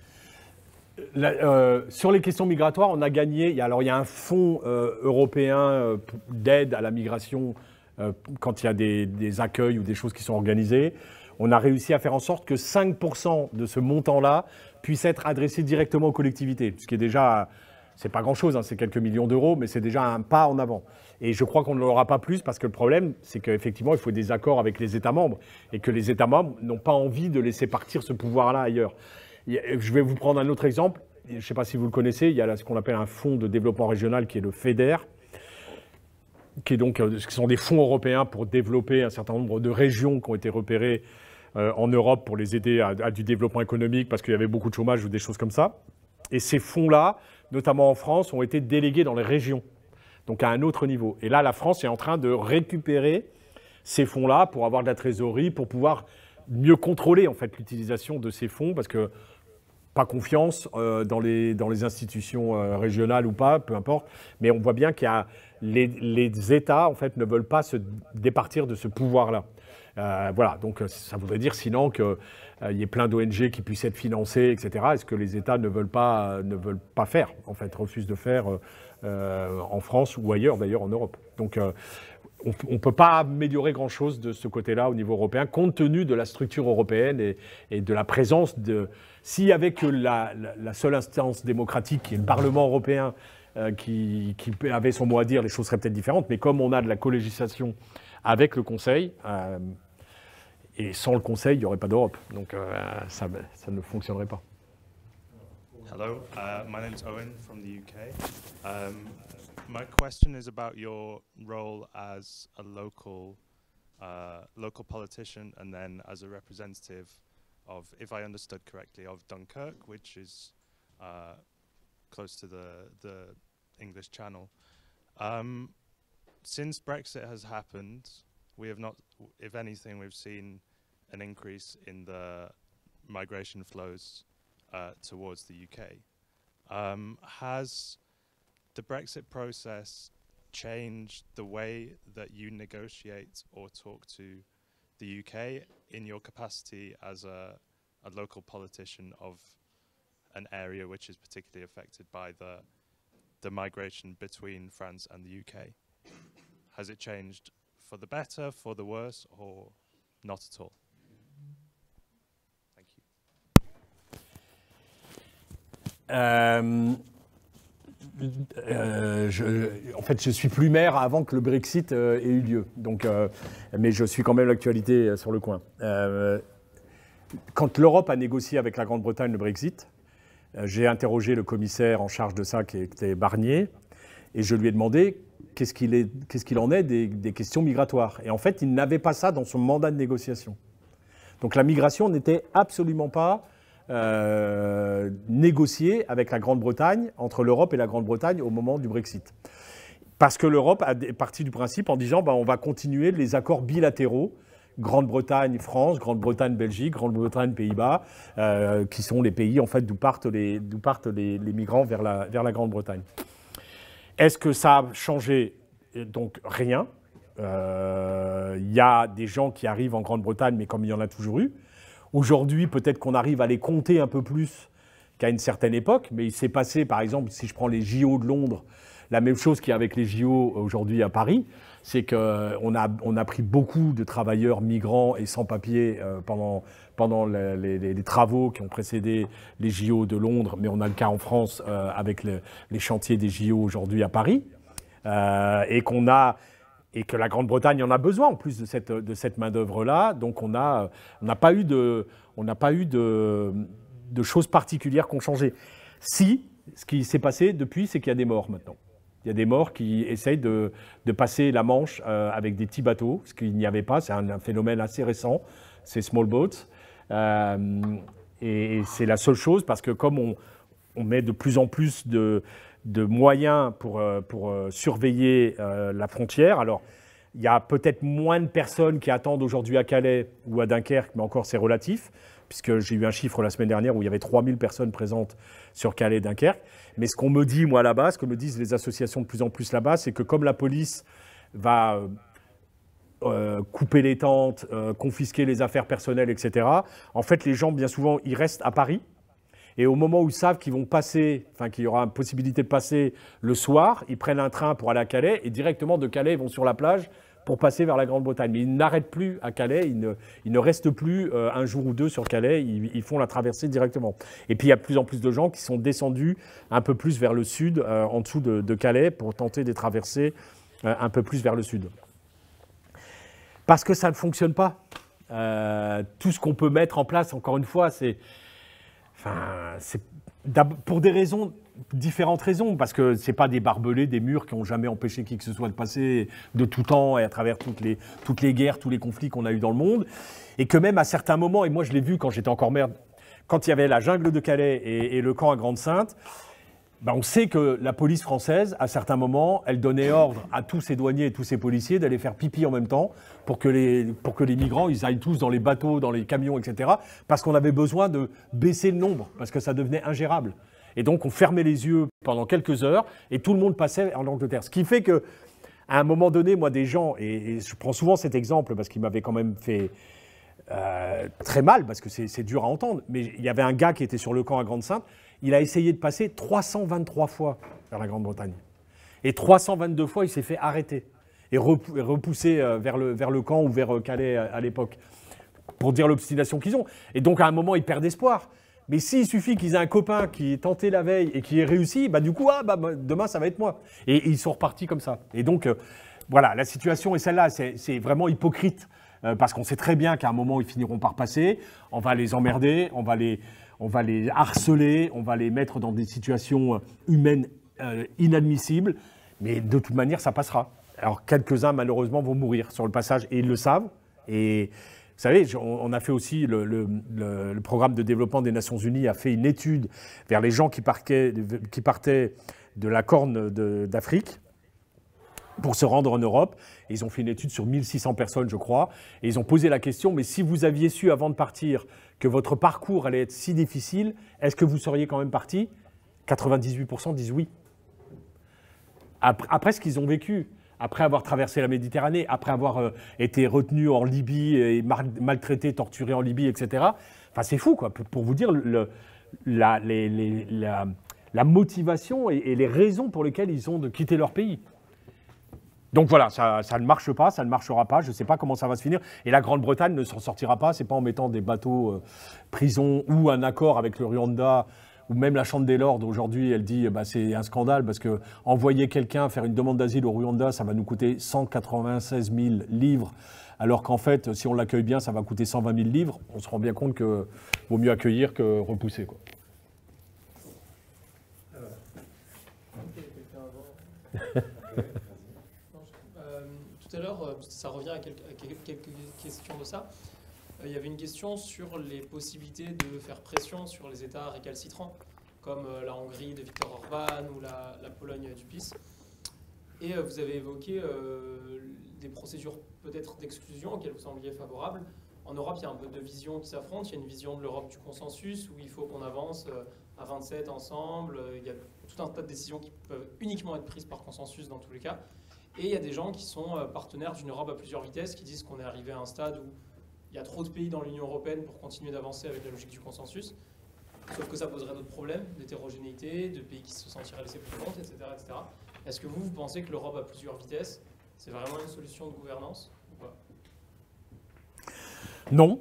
La, euh, sur les questions migratoires, on a gagné. Il y a, alors, il y a un fonds euh, européen euh, d'aide à la migration euh, quand il y a des, des accueils ou des choses qui sont organisées. On a réussi à faire en sorte que cinq pour cent de ce montant-là puisse être adressé directement aux collectivités, ce qui est déjà, c'est pas grand-chose, hein, c'est quelques millions d'euros, mais c'est déjà un pas en avant. Et je crois qu'on ne l'aura pas plus parce que le problème, c'est qu'effectivement, il faut des accords avec les États membres et que les États membres n'ont pas envie de laisser partir ce pouvoir-là ailleurs. Je vais vous prendre un autre exemple. Je ne sais pas si vous le connaissez, il y a là ce qu'on appelle un fonds de développement régional qui est le FEDER, qui, est donc, qui sont des fonds européens pour développer un certain nombre de régions qui ont été repérées euh, en Europe pour les aider à, à du développement économique parce qu'il y avait beaucoup de chômage ou des choses comme ça. Et ces fonds-là, notamment en France, ont été délégués dans les régions, donc à un autre niveau. Et là, la France est en train de récupérer ces fonds-là pour avoir de la trésorerie, pour pouvoir mieux contrôler en fait l'utilisation de ces fonds, parce que pas confiance euh, dans, les, dans les institutions euh, régionales ou pas, peu importe, mais on voit bien qu'il y a les, les États en fait ne veulent pas se départir de ce pouvoir-là. Euh, voilà, donc ça voudrait dire sinon qu'il euh, y ait plein d'O N G qui puissent être financées, et cetera. Est-ce que les États ne veulent pas, ne veulent pas faire, en fait, refusent de faire euh, en France ou ailleurs, d'ailleurs en Europe. Donc euh, on ne peut pas améliorer grand-chose de ce côté-là au niveau européen, compte tenu de la structure européenne et, et de la présence de... S'il n'y avait que la, la, la seule instance démocratique, qui est le Parlement européen, euh, qui, qui avait son mot à dire, les choses seraient peut-être différentes. Mais comme on a de la colégislation avec le Conseil, euh, et sans le Conseil, il n'y aurait pas d'Europe. Donc euh, ça, ça ne fonctionnerait pas. Hello, uh, my name is Owen from the U K. Um, my question is about your role as a local, uh, local politician and then as a representative of, if I understood correctly, of Dunkirk, which is uh, close to the, the English Channel. Um, since Brexit has happened, we have not, if anything, we've seen an increase in the migration flows uh, towards the U K. Um, has the Brexit process changed the way that you negotiate or talk to the U K in your capacity as a, a local politician of an area which is particularly affected by the, the migration between France and the U K? Has it changed for the better, for the worse, or not at all? Thank you. Euh, euh, je, en fait, je suis plus maire avant que le Brexit euh, ait eu lieu. Donc, euh, mais je suis quand même l'actualité sur le coin. Euh, quand l'Europe a négocié avec la Grande-Bretagne le Brexit, euh, j'ai interrogé le commissaire en charge de ça, qui était Barnier, et je lui ai demandé qu'est-ce qu'il est, qu'est-ce qu'il en est des, des questions migratoires. Et en fait, il n'avait pas ça dans son mandat de négociation. Donc la migration n'était absolument pas euh, négociée avec la Grande-Bretagne, entre l'Europe et la Grande-Bretagne au moment du Brexit. Parce que l'Europe a parti du principe en disant bah, on va continuer les accords bilatéraux, Grande-Bretagne-France, Grande-Bretagne-Belgique, Grande-Bretagne-Pays-Bas, euh, qui sont les pays en fait, d'où partent, les, d'où partent les, les migrants vers la, vers la Grande-Bretagne. Est-ce que ça a changé? Donc rien. Il euh, y a des gens qui arrivent en Grande-Bretagne, mais comme il y en a toujours eu. Aujourd'hui, peut-être qu'on arrive à les compter un peu plus qu'à une certaine époque, mais il s'est passé, par exemple, si je prends les J O de Londres, la même chose qu'il y a avec les J O aujourd'hui à Paris, c'est qu'on a, on a pris beaucoup de travailleurs migrants et sans-papiers euh, pendant, pendant les, les, les travaux qui ont précédé les J O de Londres, mais on a le cas en France euh, avec le, les chantiers des J O aujourd'hui à Paris, euh, et qu'on a... et que la Grande-Bretagne en a besoin en plus de cette, de cette main-d'œuvre-là. Donc on n'a on n'a pas eu, de, on n'a pas eu de, de choses particulières qui ont changé. Si, ce qui s'est passé depuis, c'est qu'il y a des morts maintenant. Il y a des morts qui essayent de, de passer la Manche euh, avec des petits bateaux, ce qu'il n'y avait pas. C'est un, un phénomène assez récent, ces small boats. Euh, et et c'est la seule chose, parce que comme on, on met de plus en plus de... de moyens pour, pour surveiller euh, la frontière. Alors, il y a peut-être moins de personnes qui attendent aujourd'hui à Calais ou à Dunkerque, mais encore c'est relatif, puisque j'ai eu un chiffre la semaine dernière où il y avait trois mille personnes présentes sur Calais et Dunkerque. Mais ce qu'on me dit, moi, là-bas, ce que me disent les associations de plus en plus là-bas, c'est que comme la police va euh, couper les tentes, euh, confisquer les affaires personnelles, et cetera, en fait, les gens, bien souvent, ils restent à Paris. Et au moment où ils savent qu'ils vont passer, enfin qu'il y aura une possibilité de passer le soir, ils prennent un train pour aller à Calais et directement de Calais, ils vont sur la plage pour passer vers la Grande-Bretagne. Mais ils n'arrêtent plus à Calais, ils ne, ils ne restent plus euh, un jour ou deux sur Calais, ils, ils font la traversée directement. Et puis il y a de plus en plus de gens qui sont descendus un peu plus vers le sud, euh, en dessous de, de Calais, pour tenter des traversées euh, un peu plus vers le sud. Parce que ça ne fonctionne pas. Euh, tout ce qu'on peut mettre en place, encore une fois, c'est... Enfin, c'est pour des raisons, différentes raisons, parce que ce n'est pas des barbelés, des murs qui n'ont jamais empêché qui que ce soit de passer de tout temps et à travers toutes les, toutes les guerres, tous les conflits qu'on a eus dans le monde, et que même à certains moments, et moi je l'ai vu quand j'étais encore maire, quand il y avait la jungle de Calais et, et le camp à Grande-Sainte, ben on sait que la police française, à certains moments, elle donnait ordre à tous ses douaniers et tous ses policiers d'aller faire pipi en même temps pour que les, pour que les migrants ils aillent tous dans les bateaux, dans les camions, et cetera. Parce qu'on avait besoin de baisser le nombre, parce que ça devenait ingérable. Et donc on fermait les yeux pendant quelques heures et tout le monde passait en Angleterre. Ce qui fait qu'à un moment donné, moi, des gens, et, et je prends souvent cet exemple parce qu'il m'avait quand même fait euh, très mal, parce que c'est dur à entendre, mais il y avait un gars qui était sur le camp à Grande-Sainte. Il a essayé de passer trois cent vingt-trois fois vers la Grande-Bretagne. Et trois cent vingt-deux fois, il s'est fait arrêter et repoussé vers le, vers le camp ou vers Calais à l'époque, pour dire l'obstination qu'ils ont. Et donc, à un moment, ils perdent espoir. Mais s'il suffit qu'ils aient un copain qui ait tenté la veille et qui ait réussi, bah, du coup, ah, bah, demain, ça va être moi. Et, et ils sont repartis comme ça. Et donc, euh, voilà, la situation est celle-là. C'est vraiment hypocrite, euh, parce qu'on sait très bien qu'à un moment, ils finiront par passer. On va les emmerder, on va les... On va les harceler, on va les mettre dans des situations humaines euh, inadmissibles, mais de toute manière, ça passera. Alors, quelques-uns, malheureusement, vont mourir sur le passage, et ils le savent. Et vous savez, on a fait aussi, le, le, le, le programme de développement des Nations Unies a fait une étude vers les gens qui partaient, qui partaient de la Corne d'Afrique pour se rendre en Europe. Et ils ont fait une étude sur mille six cents personnes, je crois, et ils ont posé la question, mais si vous aviez su avant de partir que votre parcours allait être si difficile, est-ce que vous seriez quand même parti? quatre-vingt-dix-huit pour cent disent oui. après, après ce qu'ils ont vécu, après avoir traversé la Méditerranée, après avoir euh, été retenus en Libye et mar- maltraités, torturés en Libye, et cetera. Enfin, c'est fou, quoi, pour, pour vous dire le, la, les, les, la, la motivation et, et les raisons pour lesquelles ils ont de quitter leur pays. Donc voilà, ça, ça ne marche pas, ça ne marchera pas, je ne sais pas comment ça va se finir. Et la Grande-Bretagne ne s'en sortira pas, c'est pas en mettant des bateaux euh, prison ou un accord avec le Rwanda, ou même la Chambre des Lords aujourd'hui, elle dit bah, c'est un scandale parce que envoyer quelqu'un faire une demande d'asile au Rwanda, ça va nous coûter cent quatre-vingt-seize mille livres, alors qu'en fait, si on l'accueille bien, ça va coûter cent vingt mille livres. On se rend bien compte qu'il vaut mieux accueillir que repousser, quoi. Tout à l'heure, ça revient à quelques, à quelques questions de ça. Il y avait une question sur les possibilités de faire pression sur les États récalcitrants, comme la Hongrie de Viktor Orban ou la, la Pologne du P I S. Et vous avez évoqué euh, des procédures peut-être d'exclusion auxquelles vous sembliez favorable. En Europe, il y a un peu de visions qui s'affrontent. Il y a une vision de l'Europe du consensus, où il faut qu'on avance à vingt-sept ensemble. Il y a tout un tas de décisions qui peuvent uniquement être prises par consensus dans tous les cas. Et il y a des gens qui sont partenaires d'une Europe à plusieurs vitesses, qui disent qu'on est arrivé à un stade où il y a trop de pays dans l'Union européenne pour continuer d'avancer avec la logique du consensus. Sauf que ça poserait d'autres problèmes, d'hétérogénéité, de pays qui se sentiraient laissés pour compte, et cetera, et cetera. Est-ce que vous, vous pensez que l'Europe à plusieurs vitesses, c'est vraiment une solution de gouvernance ou pas? Non.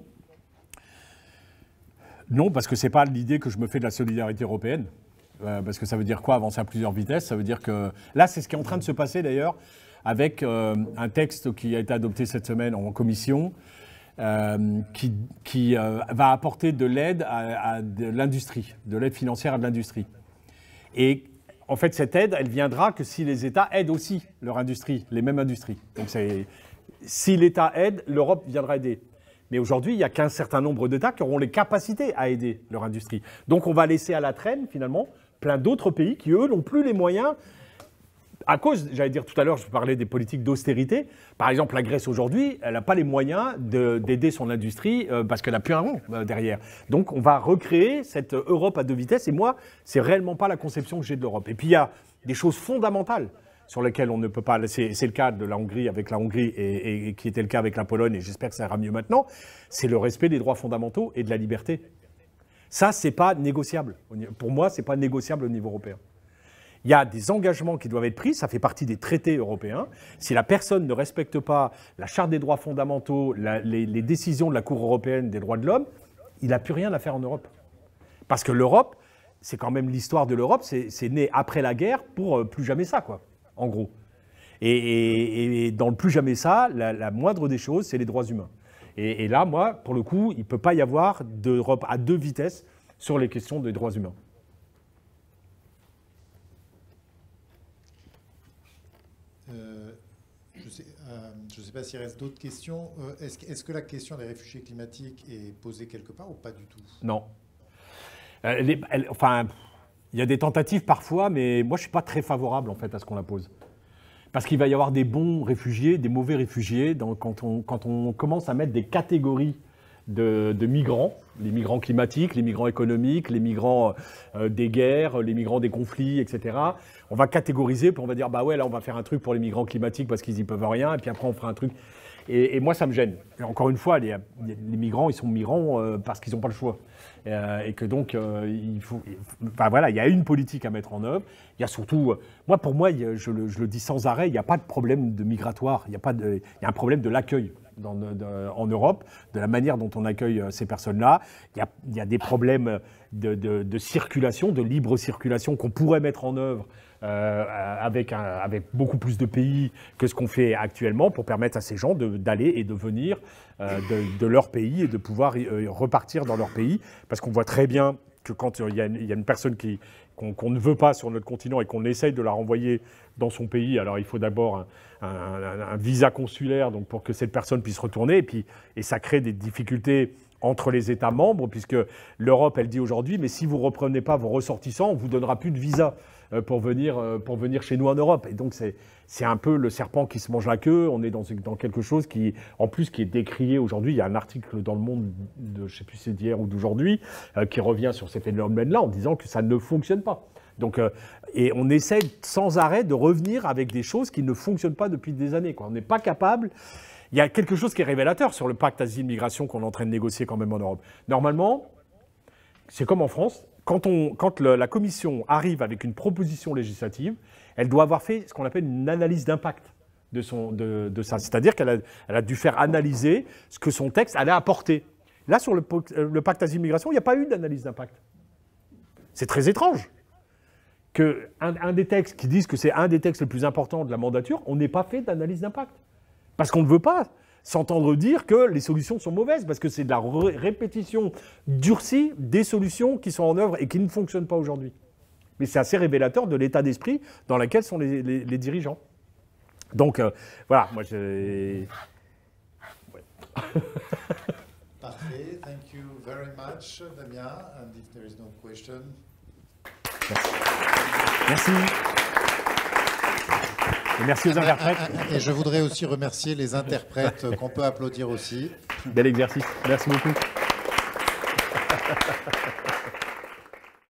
Non, parce que ce n'est pas l'idée que je me fais de la solidarité européenne. Euh, parce que ça veut dire quoi, avancer à plusieurs vitesses? Ça veut dire que... Là, c'est ce qui est en train de se passer, d'ailleurs, avec euh, un texte qui a été adopté cette semaine en commission, euh, qui, qui euh, va apporter de l'aide à, à de l'industrie, de l'aide financière à de l'industrie. Et en fait, cette aide, elle viendra que si les États aident aussi leur industrie, les mêmes industries. Donc, c'est, si l'État aide, l'Europe viendra aider. Mais aujourd'hui, il n'y a qu'un certain nombre d'États qui auront les capacités à aider leur industrie. Donc, on va laisser à la traîne, finalement, plein d'autres pays qui, eux, n'ont plus les moyens, à cause, j'allais dire tout à l'heure, je parlais des politiques d'austérité. Par exemple, la Grèce, aujourd'hui, elle n'a pas les moyens de, d'aider son industrie euh, parce qu'elle n'a plus un rond euh, derrière. Donc, on va recréer cette Europe à deux vitesses. Et moi, c'est réellement pas la conception que j'ai de l'Europe. Et puis, il y a des choses fondamentales sur lesquelles on ne peut pas... C'est, c'est le cas de la Hongrie avec la Hongrie et, et, et qui était le cas avec la Pologne, et j'espère que ça ira mieux maintenant. C'est le respect des droits fondamentaux et de la liberté. Ça, c'est pas négociable. Pour moi, c'est pas négociable au niveau européen. Il y a des engagements qui doivent être pris, ça fait partie des traités européens. Si la personne ne respecte pas la Charte des droits fondamentaux, la, les, les décisions de la Cour européenne des droits de l'homme, il n'a plus rien à faire en Europe. Parce que l'Europe, c'est quand même l'histoire de l'Europe, c'est, c'est né après la guerre pour euh, plus jamais ça, quoi, en gros. Et, et, et dans le plus jamais ça, la, la moindre des choses, c'est les droits humains. Et, et là, moi, pour le coup, il ne peut pas y avoir d'Europe à deux vitesses sur les questions des droits humains. Euh, je ne sais, euh, je sais pas s'il reste d'autres questions. Euh, est-ce, est-ce que la question des réfugiés climatiques est posée quelque part ou pas du tout? Non. Euh, elle est, elle, enfin, il y a des tentatives parfois, mais moi, je ne suis pas très favorable en fait, à ce qu'on la pose. Parce qu'il va y avoir des bons réfugiés, des mauvais réfugiés. Donc, quand, on, quand on commence à mettre des catégories de, de migrants, les migrants climatiques, les migrants économiques, les migrants euh, des guerres, les migrants des conflits, et cetera. On va catégoriser, puis on va dire, bah ouais, là, on va faire un truc pour les migrants climatiques parce qu'ils n'y peuvent rien, et puis après, on fera un truc. Et, et moi, ça me gêne. Et encore une fois, les, les migrants, ils sont migrants euh, parce qu'ils n'ont pas le choix. Euh, et que donc, euh, il faut, enfin voilà, il y a une politique à mettre en œuvre. Il y a surtout, euh, moi, pour moi, il y a, je, le, je le dis sans arrêt, il n'y a pas de problème de migratoire. Il y a pas de, il y a un problème de l'accueil dans, de, en Europe, de la manière dont on accueille ces personnes-là. Il y a, il y a des problèmes de, de, de circulation, de libre circulation qu'on pourrait mettre en œuvre euh, avec, un, avec beaucoup plus de pays que ce qu'on fait actuellement pour permettre à ces gens de, d'aller et de venir euh, de, de leur pays et de pouvoir euh, repartir dans leur pays. Parce qu'on voit très bien que quand il y a une, il y a une personne qui, qu'on, qu'on ne veut pas sur notre continent et qu'on essaye de la renvoyer dans son pays, alors il faut d'abord un, un, un, un visa consulaire donc pour que cette personne puisse retourner. Et, puis, et ça crée des difficultés entre les États membres, puisque l'Europe, elle dit aujourd'hui, mais si vous ne reprenez pas vos ressortissants, on ne vous donnera plus de visa pour venir, pour venir chez nous en Europe. Et donc, c'est, c'est un peu le serpent qui se mange la queue. On est dans, dans quelque chose qui, en plus, qui est décrié aujourd'hui. Il y a un article dans Le Monde, de, je ne sais plus si c'est d'hier ou d'aujourd'hui, euh, qui revient sur ces phénomènes-là en disant que ça ne fonctionne pas. Donc, euh, et on essaie sans arrêt de revenir avec des choses qui ne fonctionnent pas depuis des années, quoi. On n'est pas capable. Il y a quelque chose qui est révélateur sur le pacte asile-migration qu'on est en train de négocier quand même en Europe. Normalement, c'est comme en France, quand, on, quand le, la Commission arrive avec une proposition législative, elle doit avoir fait ce qu'on appelle une analyse d'impact de, son, de, de ça. C'est-à-dire qu'elle a, elle a dû faire analyser ce que son texte allait apporter. Là, sur le, le pacte asile-migration, il n'y a pas eu d'analyse d'impact. C'est très étrange qu'un un des textes qui disent que c'est un des textes les plus importants de la mandature, on n'ait pas fait d'analyse d'impact. Parce qu'on ne veut pas s'entendre dire que les solutions sont mauvaises, parce que c'est de la ré répétition durcie des solutions qui sont en œuvre et qui ne fonctionnent pas aujourd'hui. Mais c'est assez révélateur de l'état d'esprit dans lequel sont les, les, les dirigeants. Donc, euh, voilà, moi j'ai... Ouais. Parfait, thank you very much, Damien. And if there is no question... Merci. Merci. Et merci aux interprètes. Et je voudrais aussi remercier les interprètes qu'on peut applaudir aussi. Bel exercice. Merci beaucoup.